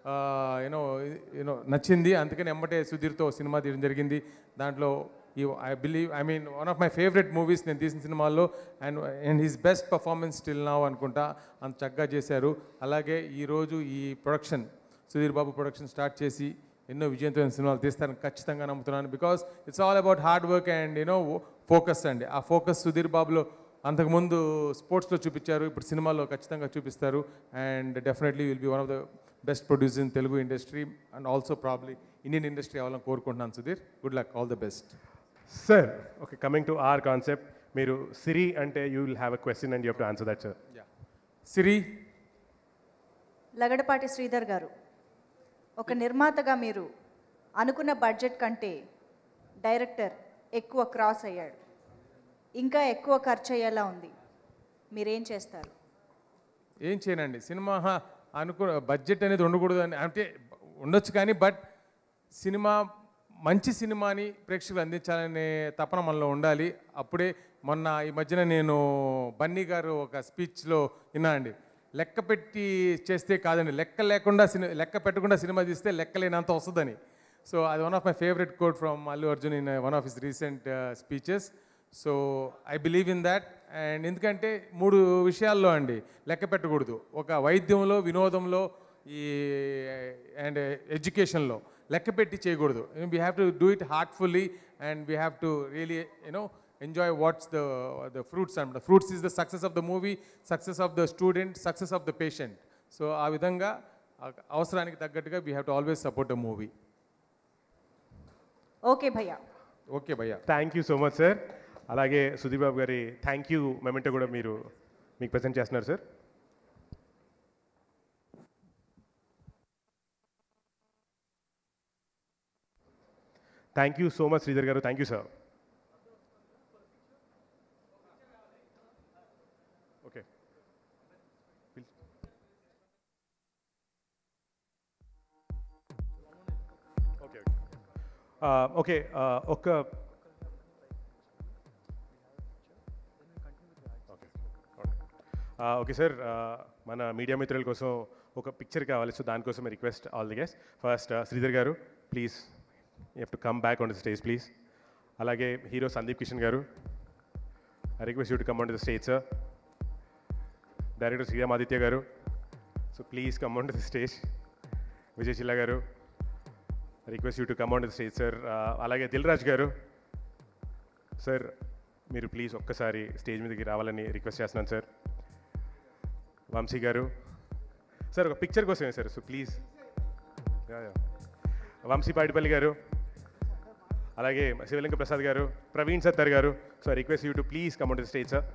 నచ్చింది. అందుకని ఎమ్మటే సుధీర్తో సినిమా తీయడం జరిగింది. దాంట్లో I mean one of my favourite movies నేను తీసిన సినిమాల్లో and his best performance still now అనుకుంటా. అంత చక్కగా చేశారు. అలాగే ఈరోజు ఈ production Sudhir Babu production start చేసి ఎన్నో విజయవంతమైన సినిమాలు తీస్తారని ఖచ్చితంగా నమ్ముతున్నాను. Because it's all about hard work and focus అండి. ఆ ఫోకస్ సుధీర్ బాబులో అంతకుముందు స్పోర్ట్స్లో చూపించారు, ఇప్పుడు సినిమాలో ఖచ్చితంగా చూపిస్తారు. And definitely will be one of the best producer in Telugu industry and also probably Indian industry అవ్వాలని కోరుకుంటున్నాను. Sudhir, good luck, all the best. Sir, okay, coming to our concept, మీరు సిరి అంటే you will have a question and you have to answer that, sir. Siri. Lagadapati Sridhar garu, ఒక నిర్మాతగా మీరు అనుకున్న budget కంటే director ఎక్కువ క్రాస్ అయ్యాడు, ఇంకా ఎక్కువ ఖర్చు అయ్యేలా ఉంది, మీరేం చేస్తారు? ఏం చేయనండి, సినిమా బడ్జెట్ అనేది ఉండకూడదు అని అంటే ఉండొచ్చు, కానీ బట్ సినిమా మంచి సినిమాని ప్రేక్షకులు అందించాలనే తపన మనలో ఉండాలి. అప్పుడే మొన్న ఈ మధ్యన నేను బన్నీ గారు ఒక స్పీచ్లో విన్నా అండి, లెక్క పెట్టి చేస్తే కాదండి, లెక్క పెట్టకుండా సినిమా తీస్తే లెక్కలేనంత వస్తుందని. సో అది one of my favourite quote from Allu Arjun in one of his recent speeches. So I believe in that. And ఎందుకంటే 3 విషయాల్లో అండి లెక్క పెట్టకూడదు, ఒక వైద్యంలో, వినోదంలో, ఈ అండ్ ఎడ్యుకేషన్లో లెక్క పెట్టి చేయకూడదు. We have to do it heartfully and we have to really enjoy what's the fruits. And the fruits is the success of the movie, success of the student, success of the patient. So ఆ విధంగా అవసరానికి తగ్గట్టుగా we have to always support a movie. Okay భయ్యా. Okay భయ్యా, thank you so much sir. అలాగే సుధీర్ బాబు గారి thank you memento కూడా మీకు ప్రజెంట్ చేస్తున్నారు sir. Thank you so much Sridhar garu, thank you sir. Okay okay okay ఒక ఓకే సార్, మన media మిత్రుల కోసం ఒక పిక్చర్ కావాలి, సో దానికోసం request all the guest. First Sridhar garu, please you have to come back on the stage please. అలాగే hero Sandeep Kishan garu, I request you to come on to the stage sir. Director Sriram Aditya garu, so please come on to the stage. Vijay Chilla గారు, I request you to come on to the stage sir. అలాగే దిల్ రాజ్ గారు sir, మీరు please ఒక్కసారి stage మీదకి రావాలని request చేస్తున్నాను sir. Vamsi గారు sir, ఒక పిక్చర్ కోసమే sir, so please. Vamsi Padipalli గారు, అలాగే శివలింగ ప్రసాద్ గారు, ప్రవీణ్ సత్తర్ గారు, so I request you to please come on to the stage sir.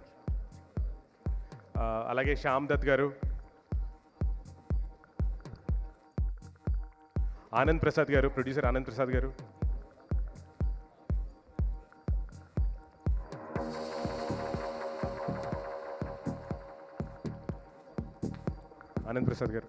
అలాగే శ్యామ్ దత్ గారు, ఆనంద్ ప్రసాద్ గారు, ప్రొడ్యూసర్ ఆనంద్ ప్రసాద్ గారు, ఆనంద్ ప్రసాద్ గారు,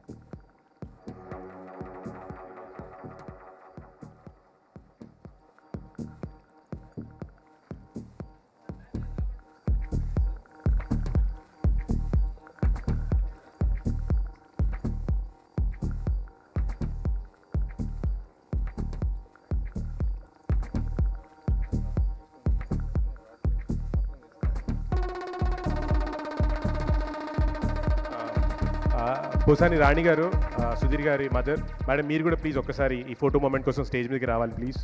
పోసాని రాణి గారు, సుధీర్ గారి మదర్. మేడం మీరు కూడా ప్లీజ్ ఒక్కసారి ఈ ఫోటో మూమెంట్ కోసం స్టేజ్ మీదకి రావాలి ప్లీజ్.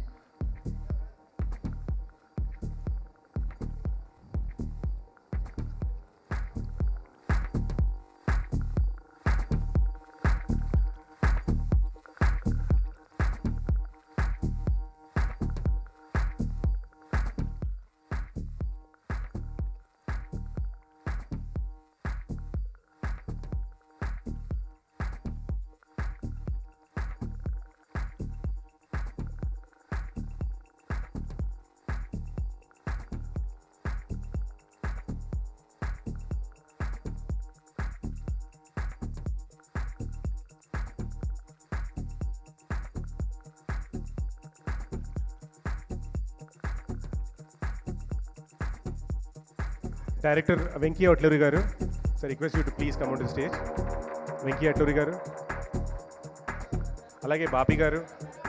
డైరెక్టర్ వెంకీ అట్లూరి గారు, sir request you to please come on to stage. Venky Atluri గారు, అలాగే బాపి గారు,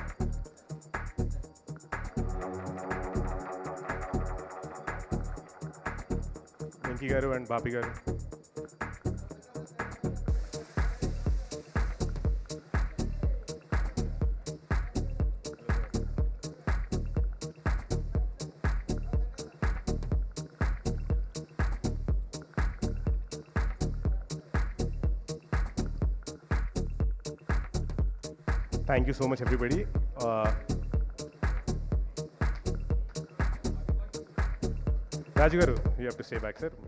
వెంకీ గారు అండ్ బాపి గారు. Thank you so much, everybody. Raju garu, you have to stay back, sir.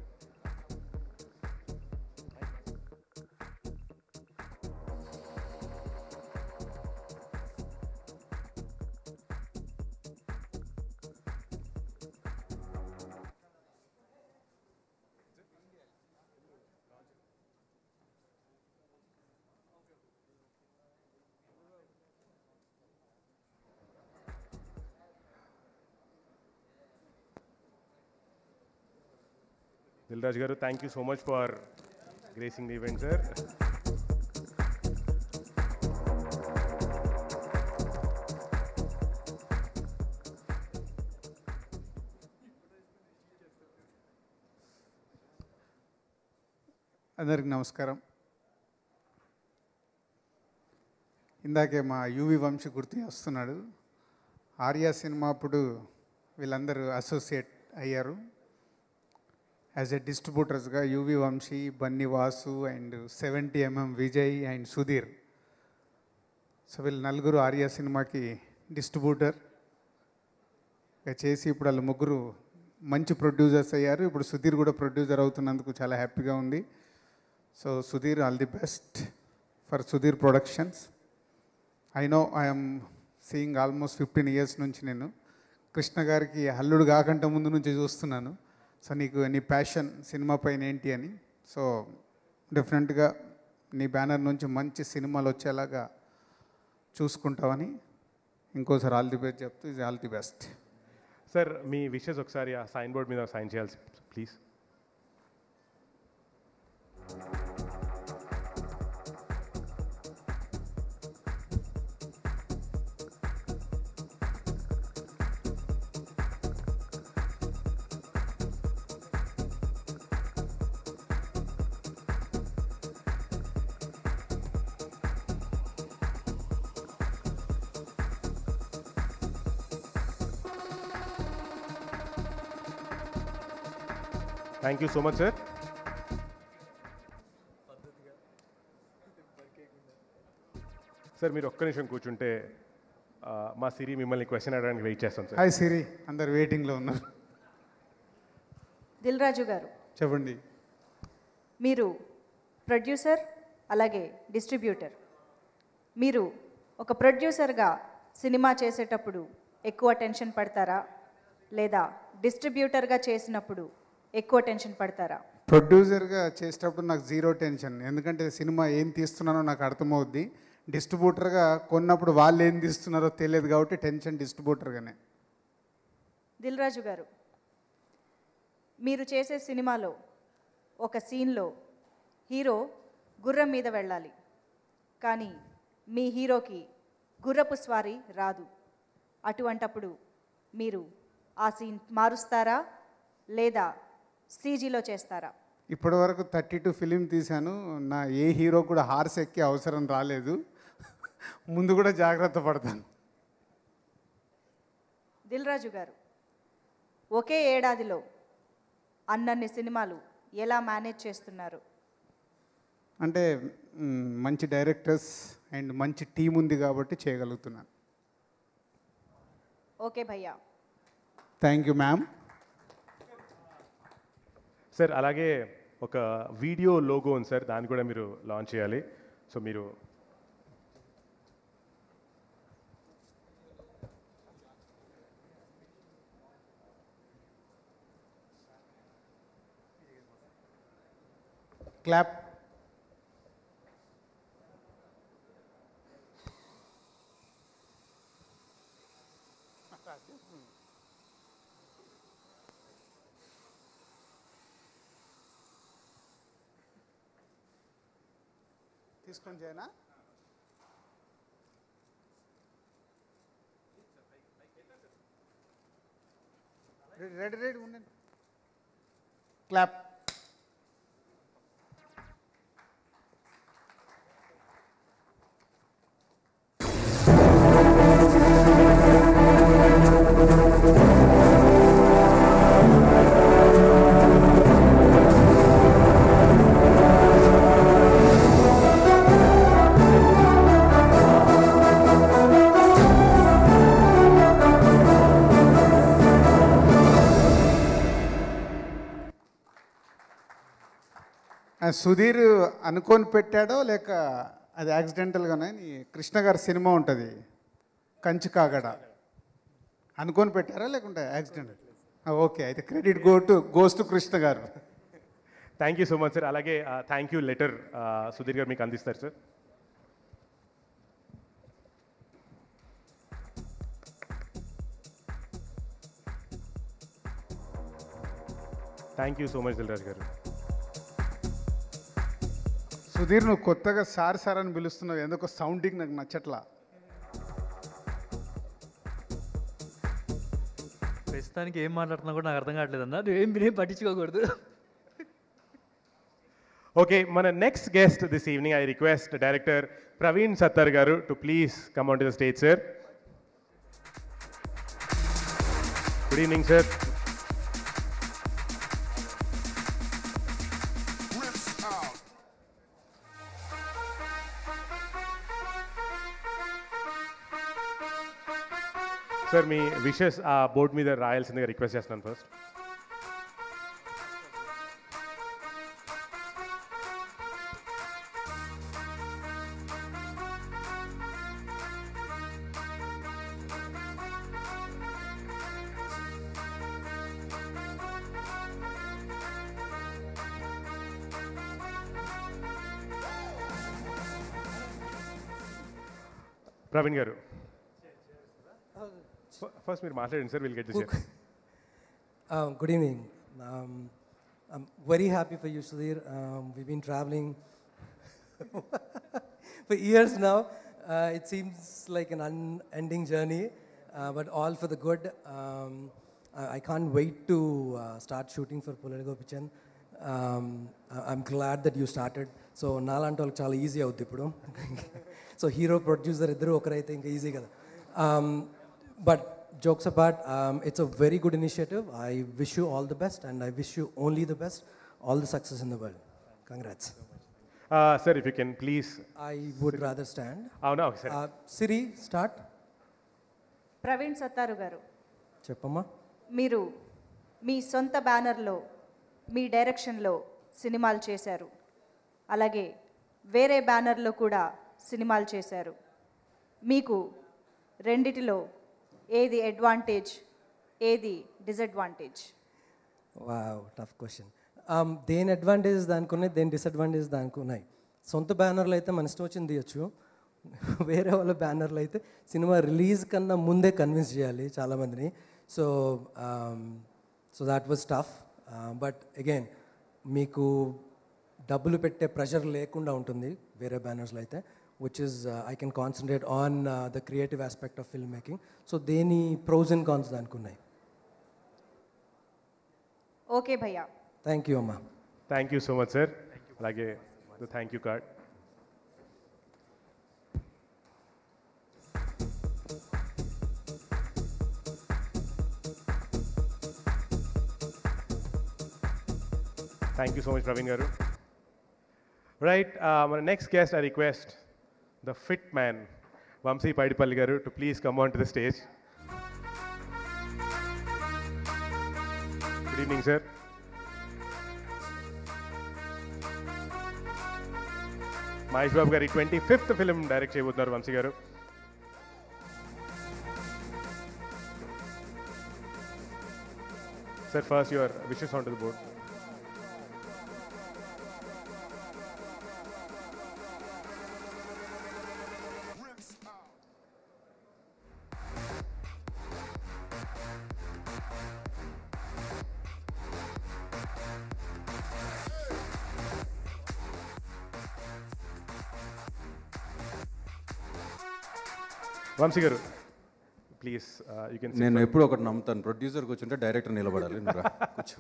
Dilraj garu, thank you so much for gracing the event, sir. అందరికి నమస్కారం. ఇందాకే మా UV Vamsi గుర్తు వస్తున్నాడు. ఆర్యా సినిమా అప్పుడు వీళ్ళందరూ అసోసియేట్ అయ్యారు. యాజ్ ఎ డిస్ట్రిబ్యూటర్స్గా UV Vamsi, Bunny Vasu and 70mm Vijay and Sudheer. So వీళ్ళు నలుగురు ఆర్యా సినిమాకి డిస్ట్రిబ్యూటర్గా చేసి ఇప్పుడు వాళ్ళు ముగ్గురు మంచి ప్రొడ్యూసర్స్ అయ్యారు. ఇప్పుడు సుధీర్ కూడా ప్రొడ్యూసర్ అవుతున్నందుకు చాలా హ్యాపీగా ఉంది. So Sudheer, all the best for Sudheer productions. I know I'm seeing almost 15 years నుంచి నేను కృష్ణ గారికి అల్లుడు కాకంటే ముందు నుంచి చూస్తున్నాను. సో నీకు నీ ప్యాషన్ సినిమా పైన ఏంటి అని. సో డెఫినెట్గా నీ బ్యానర్ నుంచి మంచి సినిమాలు వచ్చేలాగా చూసుకుంటామని ఇంకోసారి ఆల్ ది బెస్ట్ చెప్తూ, ఇది ఆల్ ది బెస్ట్. సార్ మీ విషెస్ ఒకసారి ఆ సైన్ బోర్డ్ మీద సైన్ చేయాల్సి please. Thank you so much sir. Sir మీరు ఒక్క నిమిషం కూర్చుంటే మా సిరి మిమ్మల్ని క్వశ్చన్ అడగడానికి వెయిట్ చేస్తాం సార్. హాయ్ సిరి, అందరు వెయిటింగ్లో ఉన్నారు. దిల్రాజు గారు చెప్పండి. మీరు ప్రొడ్యూసర్ అలాగే డిస్ట్రిబ్యూటర్. మీరు ఒక ప్రొడ్యూసర్గా సినిమా చేసేటప్పుడు ఎక్కువ టెన్షన్ పడతారా, లేదా డిస్ట్రిబ్యూటర్గా చేసినప్పుడు ఎక్కువ టెన్షన్ పడతారా? ప్రొడ్యూసర్గా చేసేటప్పుడు నాకు జీరో టెన్షన్, ఎందుకంటే సినిమా ఏం తీస్తున్నానో నాకు అర్థమవుద్ది. డిస్ట్రిబ్యూటర్గా కొన్నప్పుడు వాళ్ళు ఏం తీస్తున్నారో తెలియదు కాబట్టి టెన్షన్ డిస్ట్రిబ్యూటర్గానే. దిల్రాజు గారు, మీరు చేసే సినిమాలో ఒక సీన్లో హీరో గుర్రం మీద వెళ్ళాలి, కానీ మీ హీరోకి గుర్రపు స్వారీ రాదు. అటువంటప్పుడు మీరు ఆ సీన్ మారుస్తారా లేదా సీజీలో చేస్తారా? ఇప్పటి వరకు 32 ఫిలిం తీశాను. నా ఏ హీరో కూడా హార్స్ ఎక్కే అవసరం రాలేదు. ముందు కూడా జాగ్రత్త పడతాను. దిల్రాజు గారు, ఒకే ఏడాదిలో అన్నన్ని సినిమాలు ఎలా మేనేజ్ చేస్తున్నారు? అంటే మంచి డైరెక్టర్స్ అండ్ మంచి టీం ఉంది కాబట్టి చేయగలుగుతున్నాను. ఓకే భయ్యా. Thank you ma'am. సార్ అలాగే ఒక వీడియో లోగో ఉంది సార్, దాన్ని కూడా మీరు లాంచ్ చేయాలి. సో మీరు క్లాప్. తీసుకొని చేయనా? రెడీ రెడీ ఉండండి. క్లాప్. సుధీర్ అనుకొని పెట్టాడో లేక అది యాక్సిడెంటల్గానే కృష్ణ గారి సినిమా ఉంటుంది కంచి కాగడ, అనుకొని పెట్టారా లేకుంటే యాక్సిడెంట్? ఓకే, అయితే క్రెడిట్ గోస్ టు కృష్ణ గారు. Thank you so much sir. అలాగే థ్యాంక్ యూ లెటర్ సుధీర్ గారు మీకు అందిస్తారు sir. Thank you so much Dilraj గారు. సుధీర్, నువ్వు కొత్తగా సార్ సార్ అని పిలుస్తున్నావు, ఎందుకో సౌండింగ్ నాకు నచ్చట్లా. ప్రస్తుతానికి ఏం మాట్లాడుతున్నా కూడా నాకు అర్థం కావట్లేదు అన్న, నువ్వేం పట్టించుకోకూడదు. Okay, మన next guest this evening, I request Director Praveen Sattar garu to please come onto the stage, sir. Good evening, sir. Sir, మీ విషెస్ ఆ బోర్డు మీద రాయాల్సిందిగా రిక్వెస్ట్ చేస్తున్నాను ఫస్ట్. ప్రవీణ్ గారు ఫస్ట్ మీరు మాట్లాడండి sir, will get this. Good evening. I'm very happy for you, Sudhir. We've been traveling for years now. It seems like an unending journey, but all for the good. I can't wait to start shooting for Pulari Gopichan. I'm glad that you started. So nalanti వాళ్ళకి చాలా easy అవుద్ది ఇప్పుడు. So hero producer ఇద్దరు ఒకరైతే ఇంకా easy కదా. But jokes apart, it's a very good initiative. I wish you all the best, and I wish you only the best, all the success in the world. Congrats. Sir, if you can please. I would rather stand. No, sir. Siri, start. Praveen Sattaru గారు, చెప్పమ్మా. మీరు మీ సొంత బ్యానర్లో మీ డైరెక్షన్లో సినిమాలు చేశారు, అలాగే వేరే బ్యానర్లో కూడా సినిమాలు చేశారు. మీకు రెండిటిలో ఏది అడ్వాంటేజ్, ఏది డిసడ్వాంటేజ్? Wow, tough question. దేని అడ్వాంటేజెస్ దానికి ఉన్నాయి, దేని డిసడ్వాంటేజెస్ దానికి ఉన్నాయి. సొంత బ్యానర్లు అయితే మన ఇష్టం వచ్చింది తీయచ్చు, వేరే వాళ్ళ బ్యానర్లు అయితే సినిమా రిలీజ్ కన్నా ముందే కన్విన్స్ చేయాలి చాలామందిని. So that was tough. But again మీకు డబ్బులు పెట్టే ప్రెషర్ లేకుండా ఉంటుంది వేరే బ్యానర్స్లో అయితే, which is I can concentrate on the creative aspect of filmmaking. So deni pros and cons danku unnai. Okay bhaiya. Thank you amma. Thank you so much sir. Alage the thank you card. Thank you so much Praveen garu. Right, my next guest I request the fit man, Vamsi Paidipalli garu, to please come on to the stage. Good evening, sir. Mahesh Babu gari 25th film direct cheyabothunaru Vamsi garu. Sir, first your wishes onto the board. Vamsi గారు please you can. నేను ఎప్పుడు ఒకటి నమ్ముతాను, producer కూర్చుంటే director నిలబడాలి. కూర్చో.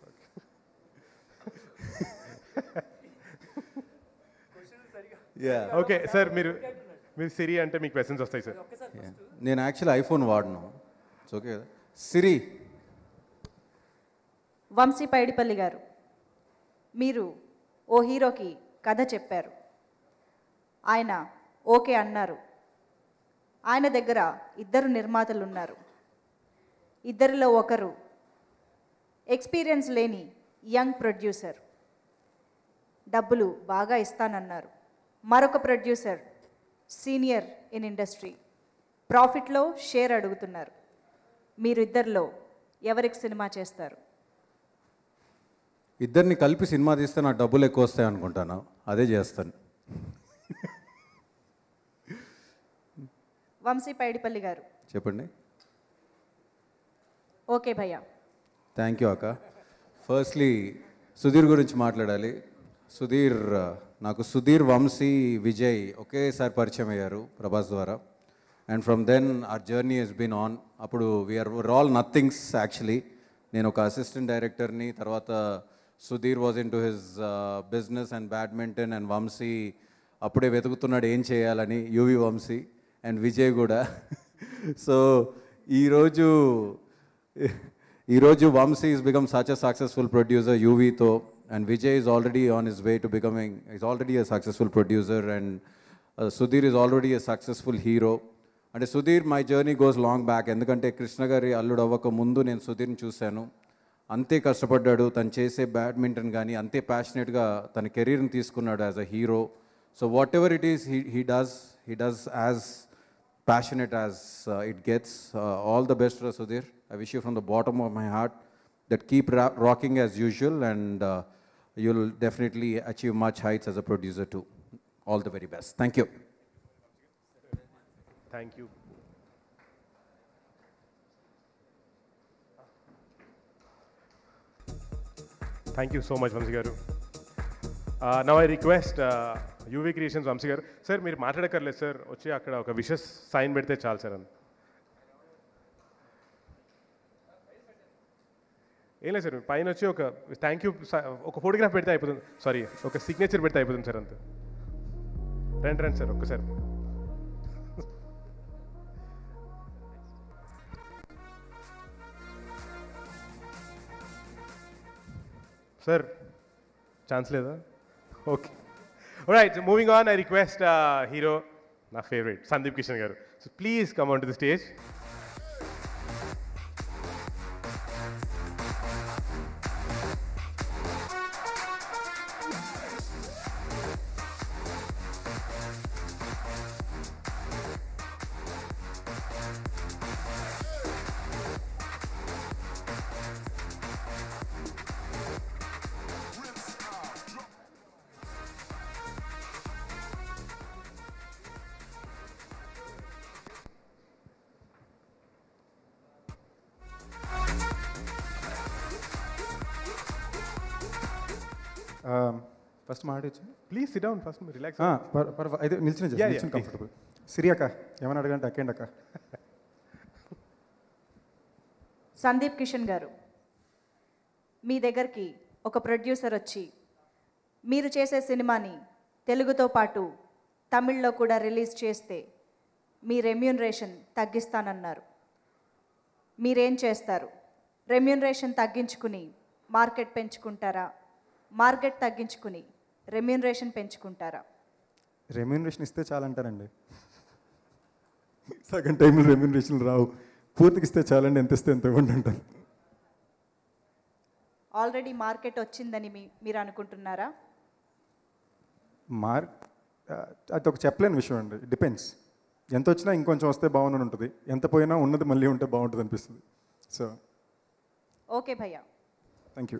Okay sir, మీరు సిరి అంటే మీకు క్వశ్చన్స్ వస్తాయి సార్. నేను యాక్చువల్లీ ఐఫోన్ వాడను. ఓకే కదా. సిరి. వంశీ పైడిపల్లి గారు, మీరు ఓ హీరోకి కథ చెప్పారు, ఆయన ఓకే అన్నారు. ఆయన దగ్గర ఇద్దరు నిర్మాతలు ఉన్నారు. ఇద్దరిలో ఒకరు ఎక్స్పీరియన్స్ లేని యంగ్ ప్రొడ్యూసర్, డబ్బులు బాగా ఇస్తానన్నారు. మరొక ప్రొడ్యూసర్ సీనియర్ ఇన్ ఇండస్ట్రీ, ప్రాఫిట్లో షేర్ అడుగుతున్నారు. మీరు ఇద్దరిలో ఎవరికి సినిమా చేస్తారు? ఇద్దరిని కలిపి సినిమా తీస్తే నాకు డబ్బులు ఎక్కువ వస్తాయి అనుకుంటాను, అదే చేస్తాను. వంశీ పైడిపల్లి గారు చెప్పండి. ఓకే భయ్యా. థ్యాంక్ యూ అక్క. ఫస్ట్లీ సుధీర్ గురించి మాట్లాడాలి. సుధీర్, నాకు సుధీర్, వంశీ, విజయ్ ఒకేసారి పరిచయం అయ్యారు ప్రభాస్ ద్వారా. And from then our journey has been on. అప్పుడు వీఆర్ ఆల్ నథింగ్స్ యాక్చువల్లీ. నేను ఒక అసిస్టెంట్ డైరెక్టర్ని, తర్వాత Sudheer was in to his business and badminton, and Vamsi అప్పుడే వెతుకుతున్నాడు ఏం చేయాలని, యూవి వంశీ, అండ్ విజయ్ కూడా. సో ఈరోజు Vamsi is become such a successful producer యూవీతో, and Vijay is already on his way to becoming, he's already a successful producer, and Sudhir is already a successful hero. And Sudhir, my journey goes long back. ఎందుకంటే కృష్ణ గారి అల్లుడు అవ్వక ముందు నేను సుధీర్ని చూశాను. అంతే కష్టపడ్డాడు, తను చేసే బ్యాడ్మింటన్ కానీ అంతే ప్యాషనెట్గా తన కెరీర్ని తీసుకున్నాడు as a hero. So whatever it is he does as passionate as it gets. All the best for Sudhir. I wish you from the bottom of my heart that keep rocking as usual, and you'll definitely achieve much heights as a producer too. All the very best. Thank you. Thank you. Thank you so much, Vamsi garu. Now I request UV Creations Vamsi garu. Sir, మీరు మాట్లాడక్కర్లేదు sir, వచ్చి అక్కడ ఒక wishes sign పెడితే చాలు sir. అని ఏం లేదు sir, పైన వచ్చి ఒక థ్యాంక్ యూ, ఒక ఫోటోగ్రాఫ్ పెడితే అయిపోతుంది. సారీ, ఒక సిగ్నేచర్ పెడితే అయిపోతుంది సార్. అంతే. రండి సార్ ఒక్కసారి. సార్ ఛాన్స్ లేదా? Okay, right. Moving on, I request hero, నా ఫేవరెట్ సందీప్ కిషన్ గారు. So please come on to the stage. First మాట్లాడచ్చు? Please sit down, first relax. అయితే నిల్చుని కంఫర్టబుల్. సిరి అక్క ఏమని అడగంటే అక్కేండి అక్క. సందీప్ కిషన్ గారు, మీ దగ్గరికి ఒక ప్రొడ్యూసర్ వచ్చి మీరు చేసే సినిమాని తెలుగుతో పాటు తమిళ్లో కూడా రిలీజ్ చేస్తే మీ రెమ్యూనరేషన్ తగ్గిస్తానన్నారు. మీరేం చేస్తారు? రెమ్యూనరేషన్ తగ్గించుకుని మార్కెట్ పెంచుకుంటారా? మార్కెట్ తగ్గించుకుని రెమ్యూనరేషన్ పెంచుకుంటారా? రెమ్యూనరేషన్ ఇస్తే చాలంటారండి. సగం టైంలో రెమ్యూనరేషన్ రావు, పూర్తికి ఇస్తే చాలండి, ఎంత ఇస్తే ఎంత ఇవ్వండి అంటారు. ఆల్రెడీ మార్కెట్ వచ్చిందని మీరు అనుకుంటున్నారా? అది ఒక చెప్పలేని విషయం అండి. డిపెండ్స్. ఎంత వచ్చినా ఇంకొంచెం వస్తే బాగుందని ఉంటుంది, ఎంత పోయినా ఉన్నది మళ్ళీ ఉంటే బాగుంటుంది అనిపిస్తుంది. సో ఓకే భయ్యా, థ్యాంక్ యూ.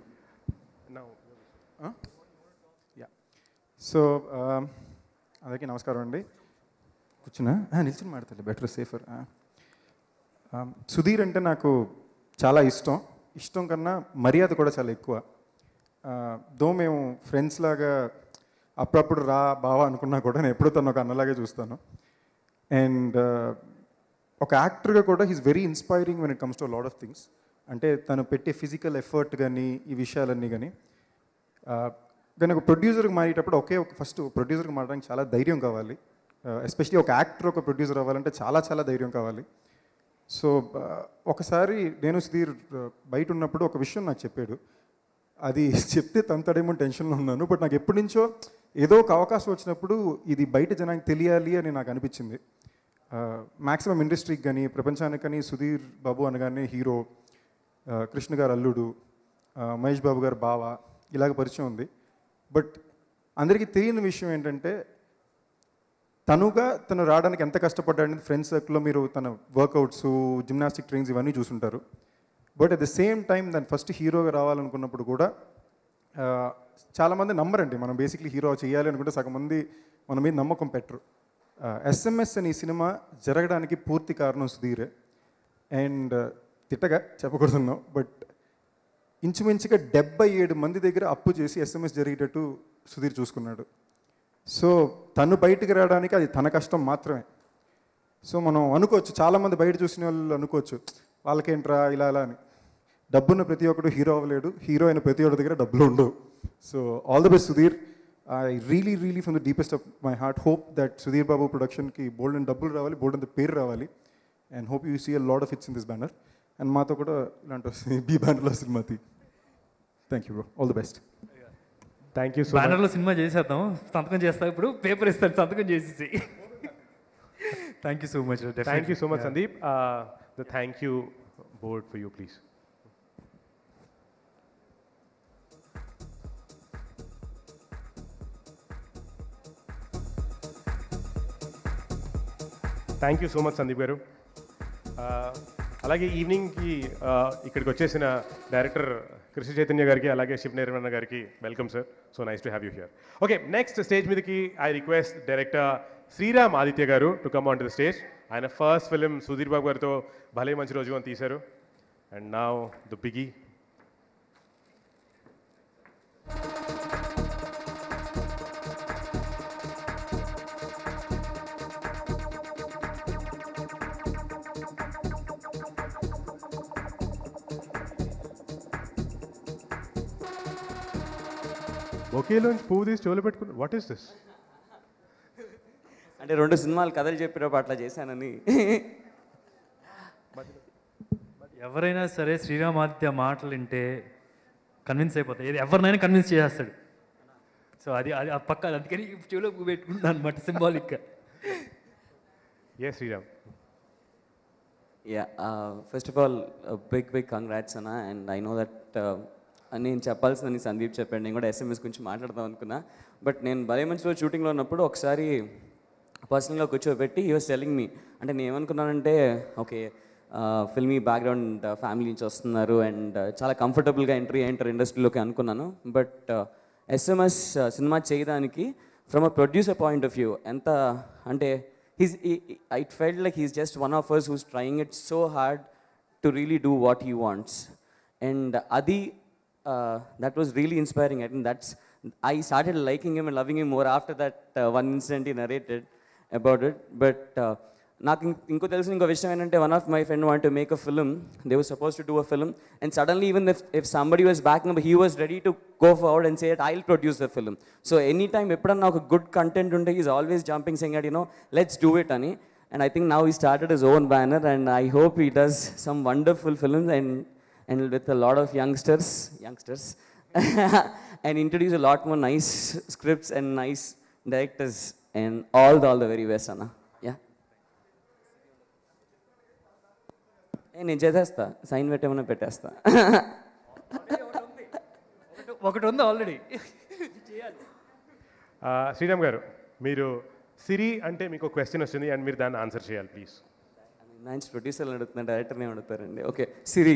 యా, సో అందరికీ నమస్కారం అండి. కూర్చున్నా నిల్చుని మాడతాను, బెటర్ సేఫర్. సుధీర్ అంటే నాకు చాలా ఇష్టం కన్నా మర్యాద కూడా చాలా ఎక్కువ. దో మేము ఫ్రెండ్స్ లాగా అప్పుడప్పుడు రా బావా అనుకున్నా కూడా నేను ఎప్పుడూ తను ఒక అన్నలాగే చూస్తాను. అండ్ ఒక యాక్టర్గా కూడా he's very inspiring when it comes to lot of things. అంటే తను పెట్టే ఫిజికల్ ఎఫర్ట్ కానీ ఈ విషయాలన్నీ కానీ కానీ ఒక ప్రొడ్యూసర్కి మారేటప్పుడు ఫస్ట్ ప్రొడ్యూసర్కి మారడానికి చాలా ధైర్యం కావాలి. ఎస్పెషలీ ఒక యాక్టర్ ఒక ప్రొడ్యూసర్ అవ్వాలంటే చాలా చాలా ధైర్యం కావాలి. సో ఒకసారి నేను సుధీర్ బయట ఉన్నప్పుడు ఒక విషయం నాకు చెప్పాడు. అది చెప్తే తంతడేమో టెన్షన్లో ఉన్నాను. బట్ నాకు ఎప్పటి నుంచో ఏదో ఒక అవకాశం వచ్చినప్పుడు ఇది బయట జనానికి తెలియాలి అని నాకు అనిపించింది. మ్యాక్సిమం ఇండస్ట్రీకి కానీ ప్రపంచానికి కానీ సుధీర్ బాబు అనగానే హీరో, కృష్ణ గారు అల్లుడు, మహేష్ బాబు గారు బావ ఇలాగ పరిచయం ఉంది. బట్ అందరికీ తెలియని విషయం ఏంటంటే తను రావడానికి ఎంత కష్టపడ్డాడని ఫ్రెండ్స్ సర్కిల్లో మీరు తన వర్కౌట్స్, జిమ్నాస్టిక్ ట్రైన్స్ ఇవన్నీ చూసుంటారు. But at the same time దాని ఫస్ట్ హీరోగా రావాలనుకున్నప్పుడు కూడా చాలామంది నమ్మరండి. మనం బేసిక్లీ హీరో చేయాలి అనుకుంటే సగం మంది మన మీద నమ్మకం పెట్టరు. ఎస్ఎంఎస్ అని ఈ సినిమా జరగడానికి పూర్తి కారణం సుధీరే. అండ్ తిట్టగా చెప్పకూడదున్నాం, బట్ ఇంచుమించుగా 77 మంది దగ్గర అప్పు చేసి ఎస్ఎంఎస్ జరిగేటట్టు సుధీర్ చూసుకున్నాడు. సో తను బయటికి రావడానికి అది తన కష్టం మాత్రమే. సో మనం అనుకోవచ్చు, చాలామంది బయట చూసిన వాళ్ళు అనుకోవచ్చు వాళ్ళకేంట్రా ఇలా అలా అని. డబ్బున్న ప్రతి ఒక్కడు హీరో అవ్వలేడు, హీరో అయిన ప్రతి ఒక్కరి దగ్గర డబ్బులు ఉండవు. So all the best Sudheer. I really from the deepest of my heart hope that Sudheer Babu ప్రొడక్షన్కి బోల్డ్ అండ్ డబ్బులు రావాలి, బోల్డ్ అండ్ పేరు రావాలి. And hope you see a lot of its in this banner. And మాతో కూడా ఇలాంటి బీ బ్యానర్లో సినిమా తీ. Thank you bro, all the best. Thank you. బ్యానర్లో సినిమా చేసేద్దాం, సంతకం చేస్తా, ఇప్పుడు పేపర్ ఇస్తాను, సంతకం చేసేసి. Thank you so much. Thank you so much Sandeep. The thank you board for you please. Thank you so much Sandeep గారు. అలాగే ఈవినింగ్కి ఇక్కడికి వచ్చేసిన డైరెక్టర్ కృష్ణ చైతన్య గారికి, అలాగే శివ్ నిర్మణ గారికి welcome sir. So nice to have you here. Okay, next stage మీదకి I request director Sriram Aditya గారు to come on to the stage. ఆయన ఫస్ట్ ఫిలిం సుధీర్ బాబు గారితో భలే మంచి రోజు అని తీశారు. అండ్ నౌ ద బిగి. ఒకేలోంచి పువ్వు తీసి చెవులు పెట్టుకుని వాట్ ఈస్ దిస్? అంటే 2 సినిమాలు కథలు చెప్పేటప్పుడు అట్లా చేశానని. ఎవరైనా సరే శ్రీరామ్ ఆదిత్య మాటలు వింటే కన్విన్స్ అయిపోతాయి, ఎవరినైనా కన్విన్స్ చేసేస్తాడు. సో అది అది ఆ పక్క అందుకని చెవులో పువ్వు పెట్టుకుంటాను అనమాట, సింబాలిక్గా. Sriram. First of all big congrats అన్న. అండ్ ఐ నో దట్ నేను చెప్పాల్సిందని సందీప్ చెప్పాడు, నేను కూడా ఎస్ఎంఎస్ గురించి మాట్లాడదాం అనుకున్నా. బట్ నేను భలే మంచిలో షూటింగ్లో ఉన్నప్పుడు ఒకసారి పర్సనల్గా కూర్చోబెట్టి హీ వాస్ టెల్లింగ్ మీ, అంటే నేను ఏమనుకున్నానంటే ఓకే ఫిల్మీ బ్యాక్గ్రౌండ్ ఫ్యామిలీ నుంచి వస్తున్నారు అండ్ చాలా కంఫర్టబుల్గా ఎంట్రీ అయ్యారు ఇండస్ట్రీలోకి అనుకున్నాను. బట్ ఎస్ఎంఎస్ సినిమా చేయడానికి from a producer point of view ఎంత అంటే I felt like he's just one of us who's trying it so hard to really do what he wants. And Adi, that was really inspiring. I think I started liking him and loving him more after that one incident he narrated about it. But నాకు ఇంకో తెలిసిన ఇంకో విషయం ఏంటంటే one of my friend want to make a film, they were suppose to do a film and suddenly even if somebody was backing up he was ready to go forward and say I will produce the film. So any time ఎప్పుడన్నా ఒక good content ఉంటే is always jumping saying at let's do it అని. And I think now he started his own banner and I hope he does some wonderful films and with a lot of youngsters and introduce a lot more nice scripts and nice directors and all the very best Anna. నేను చేసేస్తా, sign పెట్టేమన్నా పెట్టేస్తా. ఒకటి ఉంది already. Sriram గారు, మీరు సిరి అంటే మీకు question వస్తుంది అండ్ మీరు దాన్ని ఆన్సర్ చేయాలి ప్లీజ్. మంచి ప్రొడ్యూసర్లు అడుగుతున్నా, డైరెక్టర్ని అడుగుతారండి. ఓకే సిరి.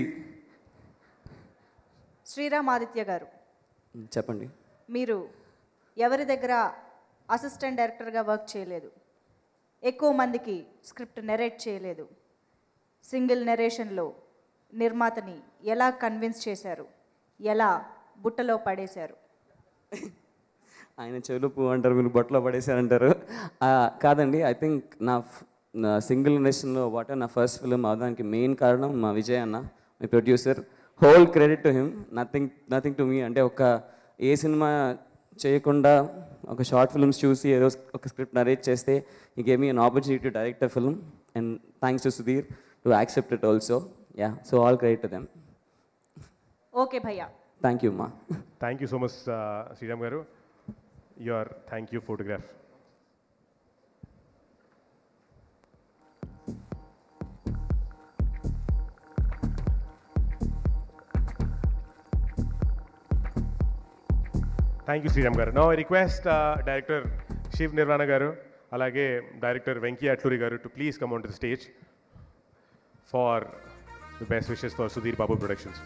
శ్రీరామ్ ఆదిత్య గారు చెప్పండి. మీరు ఎవరి దగ్గర అసిస్టెంట్ డైరెక్టర్గా వర్క్ చేయలేదు, ఎక్కువ మందికి స్క్రిప్ట్ నెరేట్ చేయలేదు, సింగిల్ నెరేషన్లో నిర్మాతని ఎలా కన్విన్స్ చేశారు, ఎలా బుట్టలో పడేశారు? ఆయన చెవులు పువ్వు అంటారు, మీరు బొట్టలో పడేశారంటారు. కాదండి, ఐ థింక్ సింగిల్ ఇండస్ట్రీలో వాట్ నా ఫస్ట్ ఫిలిం అవడానికి మెయిన్ కారణం మా విజయ్ అన్న, మీ producer. Whole credit to him, nothing to me. అంటే ఏ సినిమా చేయకుండా ఒక షార్ట్ ఫిల్మ్స్ చూసి ఏదో ఒక స్క్రిప్ట్ నరేట్ చేస్తే he gave me an opportunity to direct a film, and thanks to Sudheer to accept it also. Yeah, so all credit to them. Okay భయ్యా, thank you మా. Thank you so much Sriram గారు. Your thank you photograph. Thank you Sriram గారు. Now I request director Shiv Nirvana గారు అలాగే director Venky Atluri గారు to please come on to the stage for the best wishes for Sudheer Babu productions.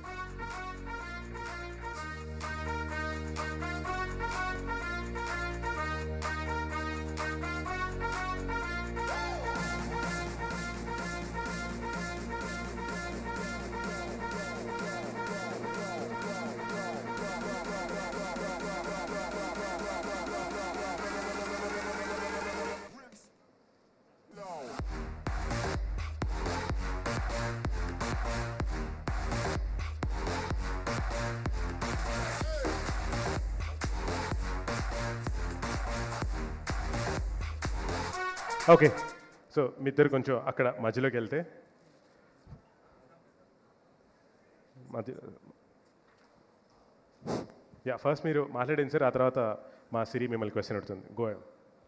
Okay, so మీ ఇద్దరు కొంచెం అక్కడ మధ్యలోకి వెళ్తే యా ఫస్ట్ మీరు మాట్లాడింది సార్, ఆ తర్వాత మా సిరి మిమ్మల్ని క్వశ్చన్ అడుగుతుంది. Go ahead.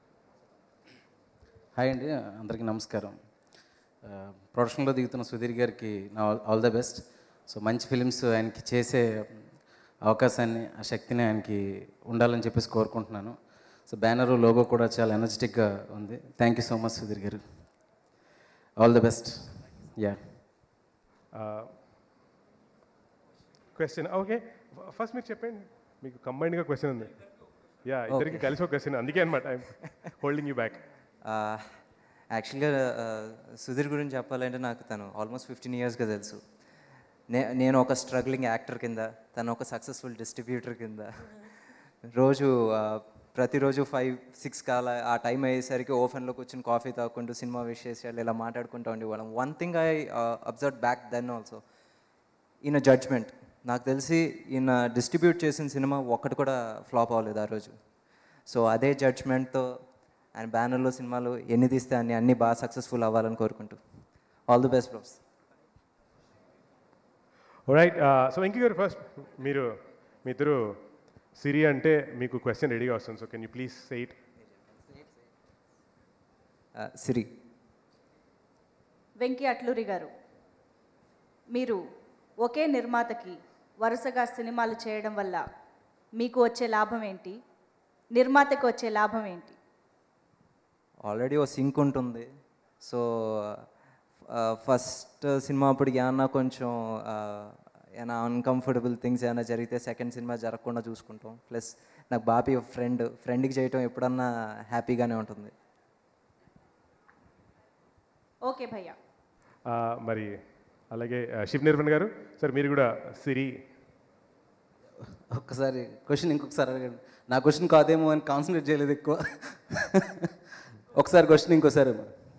హాయ్ అండి, అందరికీ నమస్కారం. ప్రొడక్షన్లో దిగుతున్న సుధీర్ గారికి నా ఆల్ ద బెస్ట్. సో మంచి ఫిలిమ్స్ ఆయనకి చేసే అవకాశాన్ని, ఆ శక్తిని ఆయనకి ఉండాలని చెప్పేసి కోరుకుంటున్నాను. సో బ్యానరు లోగో కూడా చాలా ఎనర్జెటిక్గా ఉంది. Thank you so much Sudheer గారు, all the best. Yeah question okay, first మీరు చెప్పండి, మీకు కంబైన్డ్గా క్వశ్చన్ ఉంది. యా ఇద్దరికి కలిసి ఒక క్వశ్చన్, అందుకే అనమాట ఐఎమ్ హోల్డింగ్ యూ బ్యాక్. యాక్చువల్గా సుధీర్ గురించి చెప్పాలంటే నాకు తను ఆల్మోస్ట్ 15 yearsగా తెలుసు. నేను ఒక స్ట్రగ్లింగ్ యాక్టర్ కింద, తను ఒక సక్సెస్ఫుల్ డిస్ట్రిబ్యూటర్ కింద ప్రతిరోజు 5-6 కాల ఆ టైం అయ్యేసరికి ఓపెన్లో కూర్చొని కాఫీ తాగుకుంటూ సినిమా విషయాలు ఇలా మాట్లాడుకుంటూ ఉండేవాళ్ళం. One thing I observe back then also, ఈయన జడ్జ్మెంట్. నాకు తెలిసి ఈయన డిస్ట్రిబ్యూట్ చేసిన సినిమా ఒక్కటి కూడా ఫ్లాప్ అవ్వలేదు ఆ రోజు. సో అదే జడ్జ్మెంట్తో ఆయన బ్యానర్లో సినిమాలు ఎన్ని తీస్తే అన్ని బాగా సక్సెస్ఫుల్ అవ్వాలని కోరుకుంటూ all the best bros. Right, so Venky గారు ఫస్ట్ మీ ఇద్దరు సిరి అంటే మీకు క్వశ్చన్ రెడీగా వస్తుంది. So can you please say it. Siri. Venky Atluri గారు, మీరు ఒకే నిర్మాతకి వరుసగా సినిమాలు చేయడం వల్ల మీకు వచ్చే లాభం ఏంటి, నిర్మాతకు వచ్చే లాభం ఏంటి? ఆల్రెడీ ఓ సింక్ ఉంటుంది. సో ఫస్ట్ సినిమా అప్పటికి ఏమన్నా కొంచెం ఏమైనా అన్కంఫర్టబుల్ థింగ్స్ ఏమైనా జరిగితే సెకండ్ సినిమా జరగకుండా చూసుకుంటాం. ప్లస్ నాకు బాపి ఫ్రెండ్కి చేయటం ఎప్పుడన్నా హ్యాపీగానే ఉంటుంది. ఓకే భయ్యా. మరి అలాగే శివ్ నిర్వణ్ గారు, సార్ మీరు కూడా సిరి. ఒక్కసారి క్వశ్చన్ ఇంకొకసారి అడగండి. నా క్వశ్చన్ కాదేమో అని కాన్సన్ట్రేట్ చేయలేదు ఎక్కువ. ఒకసారి క్వశ్చన్ ఇంకోసారి.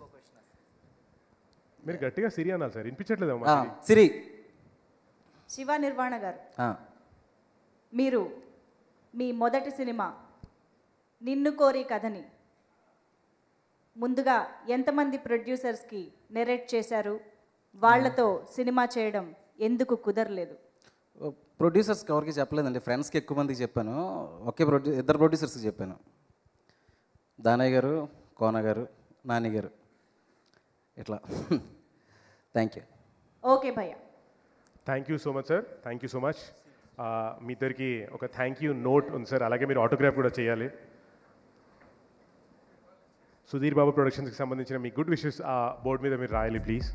మీరు గట్టిగా సిరి అన్నారు సార్, వినిపించట్లేదు. సిరి. శివ నిర్వాణ గారు, మీరు మీ మొదటి సినిమా నిన్ను కోరి కథని ముందుగా ఎంతమంది ప్రొడ్యూసర్స్కి నెరేట్ చేశారు? వాళ్లతో సినిమా చేయడం ఎందుకు కుదరలేదు? ప్రొడ్యూసర్స్కి ఎవరికి చెప్పలేదండి, ఫ్రెండ్స్కి ఎక్కువ మందికి చెప్పాను. ఇద్దరు ప్రొడ్యూసర్స్కి చెప్పాను, దానయ్య గారు, కోన గారు, నాని గారు, ఇట్లా. Thank you. ఓకే భయ్యా. Thank you so much sir, thank you so much. మీ ఇద్దరికి ఒక థ్యాంక్ యూ నోట్ ఉంది సార్, అలాగే మీరు ఆటోగ్రాఫ్ కూడా చేయాలి. సుధీర్ బాబు ప్రొడక్షన్స్కి సంబంధించిన మీ గుడ్ విషెస్ ఆ బోర్డు మీద మీరు రాయాలి please.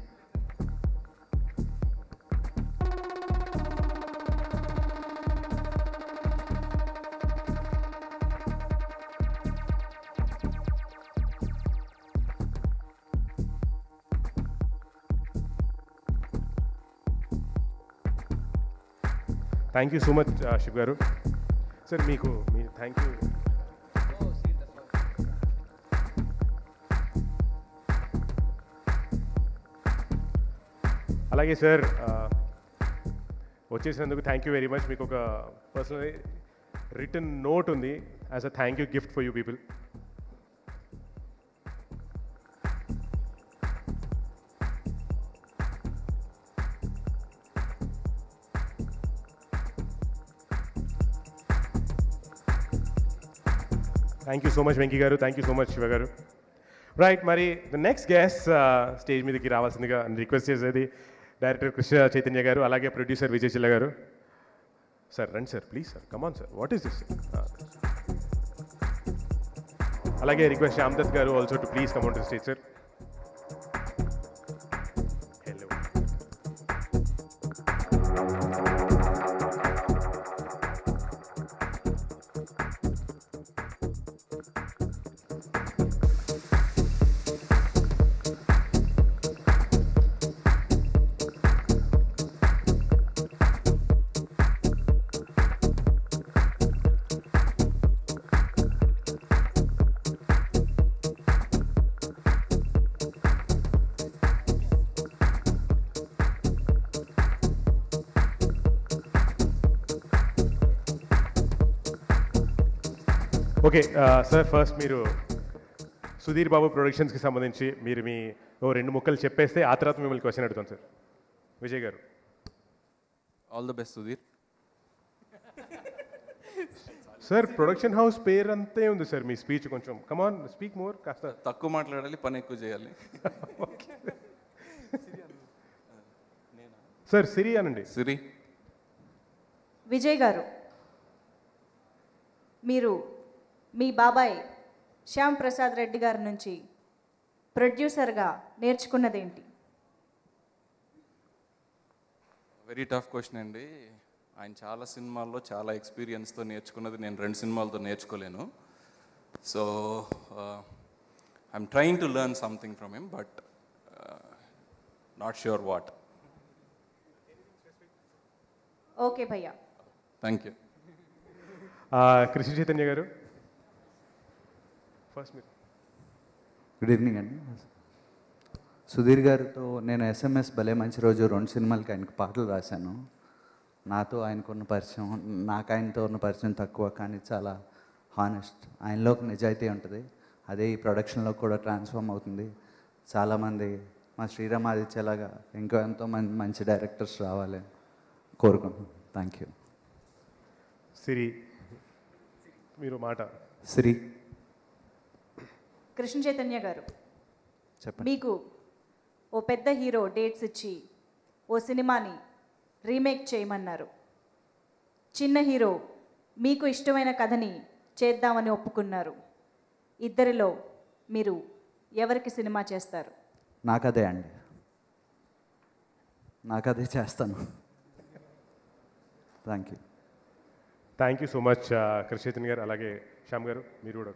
Thank you so much Shiv గారు. సార్ మీకు మీ థ్యాంక్ యూ. అలాగే సార్ వచ్చేసినందుకు థ్యాంక్ యూ వెరీ మచ్. మీకు ఒక పర్సనల్ రిటర్న్ నోట్ ఉంది as a thank you gift for you people. Thank you so much Venky గారు, thank you so much Shiva గారు. రైట్, మరి ద నెక్స్ట్ గెస్ట్ స్టేజ్ మీదకి రావాల్సిందిగా రిక్వెస్ట్ చేసేది డైరెక్టర్ కృష్ణ చైతన్య గారు, అలాగే ప్రొడ్యూసర్ విజయ్ చిల్ల గారు. సార్ రండి sir, please sir, come on sir, what is this? అలాగే రిక్వెస్ట్ శ్యామ్ దత్ గారు also to please come on to stage sir. Okay sir, first మీరు సుధీర్ బాబు ప్రొడక్షన్స్కి సంబంధించి మీరు మీ రెండు ముక్కలు చెప్పేస్తే ఆ తర్వాత మిమ్మల్ని క్వశ్చన్ అడుగుతాను సార్. విజయ్ గారు. All the best Sudheer. Sir production house పేరు అంతే ఉంది సార్, మీ స్పీచ్ కొంచెం కమాన్ స్పీక్ మోర్. కాస్త తక్కువ మాట్లాడాలి, పని ఎక్కువ చేయాలి. సార్ సిరి అనండి. సిరి. విజయ్ గారు, మీరు మీ బాబాయ్ శ్యామ్ ప్రసాద్ రెడ్డి గారి నుంచి ప్రొడ్యూసర్గా నేర్చుకున్నదేంటి? వెరీ టఫ్ క్వశ్చన్ అండి. ఆయన చాలా సినిమాల్లో చాలా ఎక్స్పీరియన్స్తో నేర్చుకున్నది నేను 2 సినిమాలతో నేర్చుకోలేను. So I'm trying to learn something from him, but not sure what. Okay భయ్యా. Thank you. కృష్ణ చైతన్య గారు ఫస్ట్ మీరు. గుడ్ ఈవినింగ్ అండి. సుధీర్ గారితో నేను SMS భలే మంచి రోజు 2 సినిమాలకి ఆయనకు పాటలు రాశాను. నాతో ఆయనకున్న పరిచయం, నాకు ఆయనతో ఉన్న పరిచయం తక్కువ, కానీ చాలా హానెస్ట్. ఆయనలో ఒక నిజాయితీ ఉంటుంది, అదే ఈ ప్రొడక్షన్లో కూడా ట్రాన్స్ఫార్మ్ అవుతుంది. చాలామంది మా శ్రీరామ్ ఆదిత్యలాగా ఇంకో ఎంతోమంది మంచి డైరెక్టర్స్ రావాలి కోరుకుంటున్నాను. Thank you. సిరి మీరు మాట. సిరి. కృష్ణ చైతన్య గారు, చెప్పండి. మీకు ఓ పెద్ద హీరో డేట్స్ ఇచ్చి ఓ సినిమాని రీమేక్ చేయమన్నారు. చిన్న హీరో మీకు ఇష్టమైన కథని చేద్దామని ఒప్పుకున్నారు. ఇద్దరిలో మీరు ఎవరికి సినిమా చేస్తారు? నాకదే అండి, నాకదే చేస్తాను. Thank you. Thank you so much Krishna Chaitanya గారు. అలాగే శ్యామ్ గారు మీరు కూడా.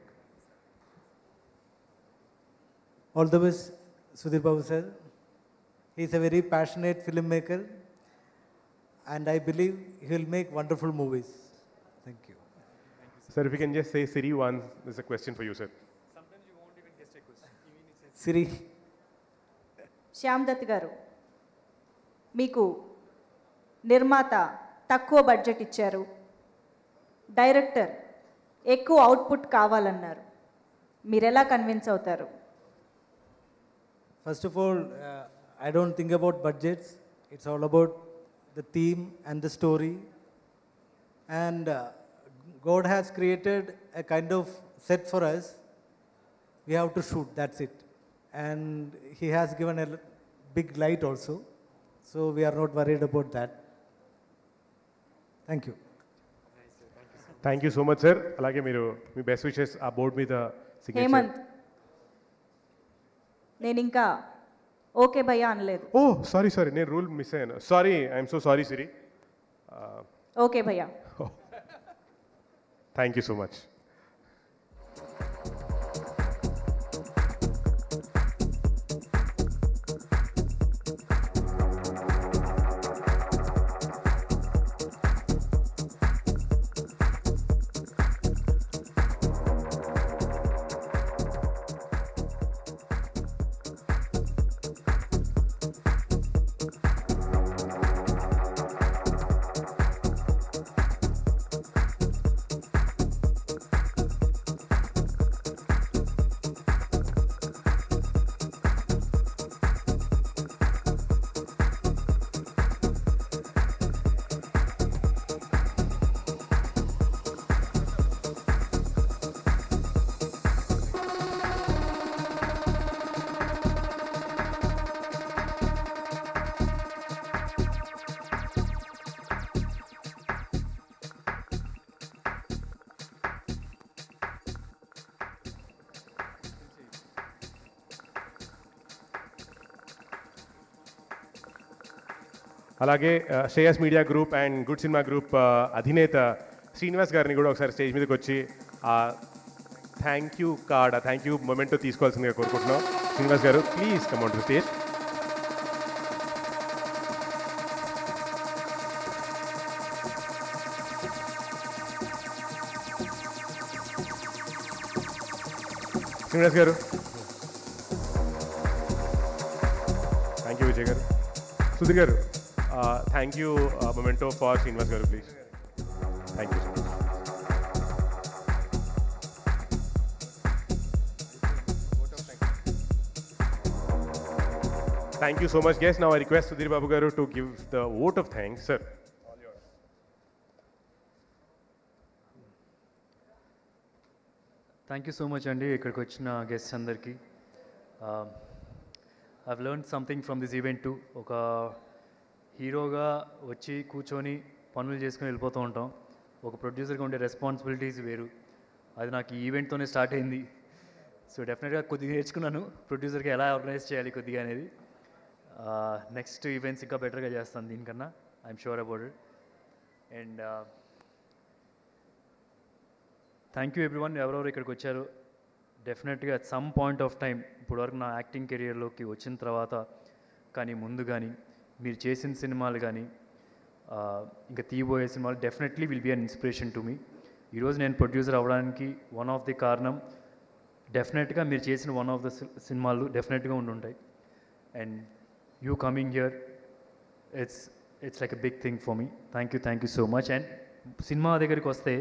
All the best, Sudhir Babu sir. He is a very passionate filmmaker, and I believe he will make wonderful movies. Thank you. Sir, if you can just say Siri once, there's a question for you, sir. Sometimes you won't even guess a question. Siri. Shyam Dutt గారు, మీకు నిర్మాత తక్కువ budget ఇచ్చారు, director ఎక్కువ output కావాలన్నారు. మీరు ఎలా convince అవుతారు? First of all, I don't think about budgets. It's all about the theme and the story. And God has created a kind of set for us. We have to shoot, that's it. And He has given a big light also. So we are not worried about that. Thank you. Thank you so much sir. అలాగే మీరు మీ best wishes ఆ board మీద హేమంత్, నేను ఇంకా okay భయ్యా అనలేదు. Oh sorry నేను రూల్ మిస్ అయ్యాను. Sorry, I'm so sorry Siri. Okay భయ్యా. Thank you so much. అలాగే Shreyas media group and good cinema group అధినేత శ్రీనివాస్ గారిని కూడా ఒకసారి స్టేజ్ మీదకి వచ్చి thank you card thank you memento తీసుకోవాల్సిందిగా కోరుకుంటున్నాం. శ్రీనివాస్ గారు please come on to the stage. Srinivas గారు, థ్యాంక్ యూ విజయ్ గారు. సుధీర్ గారు, thank you memento for Srinivas గారు please. Thank you so much. Thank you so much, guys. Now I request Sudhir Babu Garu to give the vote of thanks. Sir. Thank you so much అండి ఇక్కడికి వచ్చిన guests అందరికీ. I've learn something from this event too. ఒక హీరోగా వచ్చి కూర్చొని పనులు చేసుకుని వెళ్ళిపోతూ ఉంటాం. ఒక ప్రొడ్యూసర్గా ఉండే రెస్పాన్సిబిలిటీస్ వేరు. అది నాకు ఈ ఈవెంట్తోనే స్టార్ట్ అయింది. సో డెఫినెట్గా కొద్దిగా నేర్చుకున్నాను ప్రొడ్యూసర్గా ఎలా ఆర్గనైజ్ చేయాలి కొద్దిగా అనేది. నెక్స్ట్ ఈవెంట్స్ ఇంకా బెటర్గా చేస్తాను దీనికన్నా, I'm sure about it. And thank you everyone ఎవరెవరు ఇక్కడికి వచ్చారు. డెఫినెట్గా at some point of time ఇప్పటివరకు నా యాక్టింగ్ కెరియర్లోకి వచ్చిన తర్వాత కానీ ముందు కానీ మీరు చేసిన సినిమాలు కానీ ఇంకా తీయబోయే సినిమాలు definitely will be an inspiration to me. ఈరోజు నేను ప్రొడ్యూసర్ అవ్వడానికి వన్ ఆఫ్ ది కారణం డెఫినెట్గా మీరు చేసిన వన్ ఆఫ్ ద సినిమాలు డెఫినెట్గా ఉండుంటాయి. And you coming here it's like a big thing for me. Thank you so much. And cinema దగ్గరికి వస్తే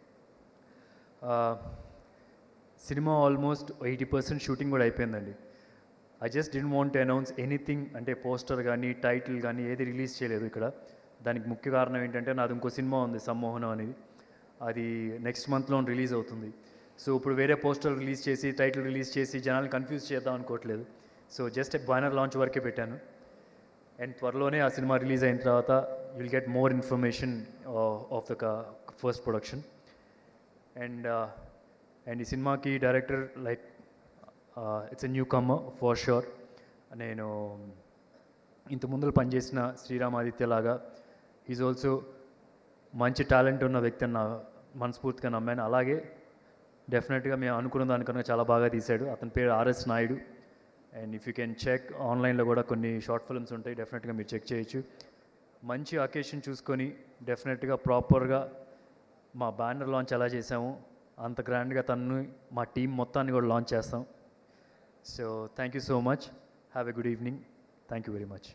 సినిమా ఆల్మోస్ట్ 80% షూటింగ్ కూడా అయిపోయిందండి. I just didn't want to announce anything, అంటే పోస్టర్ కానీ title కానీ ఏది రిలీజ్ చేయలేదు ఇక్కడ. దానికి ముఖ్య కారణం ఏంటంటే నాది ఇంకో సినిమా ఉంది సమ్మోహనం అనేది, అది నెక్స్ట్ మంత్లో రిలీజ్ అవుతుంది. సో ఇప్పుడు వేరే పోస్టర్ రిలీజ్ చేసి టైటిల్ రిలీజ్ చేసి జనాలను కన్ఫ్యూజ్ చేద్దాం అనుకోవట్లేదు. సో జస్ట్ బ్యానర్ లాంచ్ వరకే పెట్టాను. అండ్ త్వరలోనే ఆ సినిమా రిలీజ్ అయిన తర్వాత you'll get more information of the first production. And ఈ సినిమాకి director like it's a newcomer for sure. నేను ఇంత ముందు పనిచేసిన శ్రీరామ్ ఆదిత్య లాగా ఈజ్ ఆల్సో మంచి టాలెంట్ ఉన్న వ్యక్తి అని మనస్ఫూర్తిగా నమ్మాను. అలాగే డెఫినెట్గా మేము అనుకున్న దానికన్నా చాలా బాగా తీశాడు. అతని పేరు RS Naidu. And if you can check ఆన్లైన్లో కూడా కొన్ని షార్ట్ ఫిల్మ్స్ ఉంటాయి, డెఫినెట్గా మీరు చెక్ చేయొచ్చు. మంచి అకేషన్ చూసుకొని డెఫినెట్గా ప్రాపర్గా మా బ్యానర్ లాంచ్ ఎలా చేసాము అంత గ్రాండ్గా తను మా టీం మొత్తాన్ని కూడా లాంచ్ చేస్తాం. So thank you so much. Have a good evening. Thank you very much.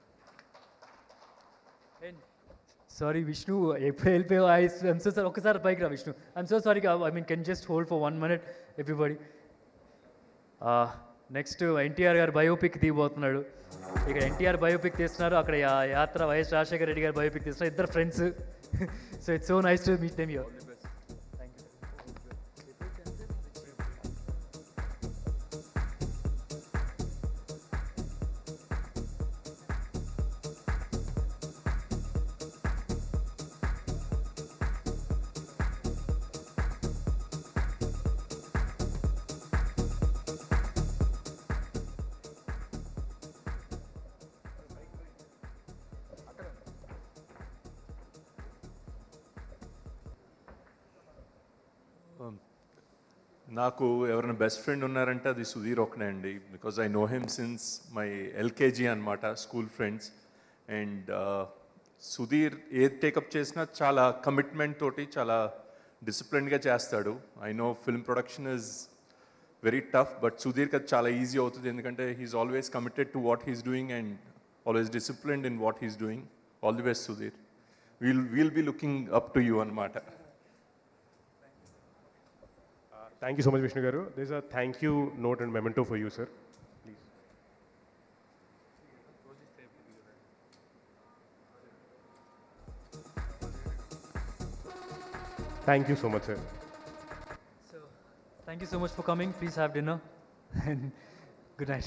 Sorry Vishnu, ఎప్పుడు వెళ్ళిపోయావు? ఐఎమ్ సో సార్, ఒకసారి పైకి రా Vishnu. I'm so sorry. I mean can just hold for 1 minute everybody. Next NTR గారు biopic తీయబోతున్నాడు. ఇక్కడ NTR biopic తీస్తున్నారు, అక్కడ యాత్ర వైఎస్ రాజశేఖర రెడ్డి గారు బయోపిక్ తీస్తున్నారు. ఇద్దరు friends. So it's so nice to meet them here. నాకు ఎవరైనా బెస్ట్ ఫ్రెండ్ ఉన్నారంటే అది సుధీర్ ఒకనే అండి. Because I know him since my LKG అనమాట, స్కూల్ ఫ్రెండ్స్. అండ్ సుధీర్ ఏది టేకప్ చేసినా చాలా కమిట్మెంట్ తోటి చాలా డిసిప్లిన్గా చేస్తాడు. I know film production is very tough, but సుధీర్కి అది చాలా ఈజీ అవుతుంది. ఎందుకంటే he's always committed to what he's doing and always disciplined in what he's doing. All the best Sudheer. We'll be looking up to you అనమాట. Thank you so much, Vishnu Garu. There's a thank you note and memento for you, sir. Please. Thank you so much, sir. So, thank you so much for coming. Please have dinner and good night.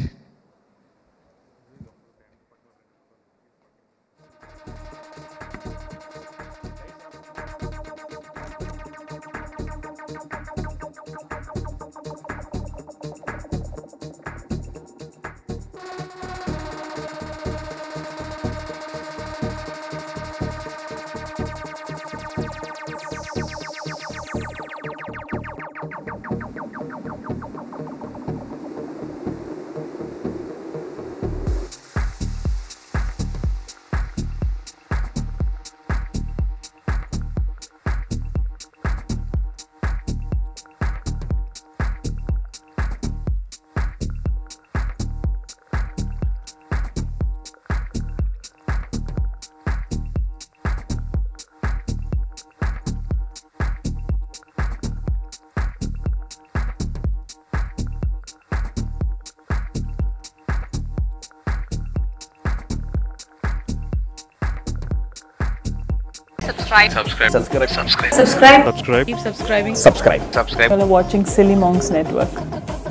Subscribe. Subscribe. Keep subscribing. Subscribe. While watching Silly Monks Network.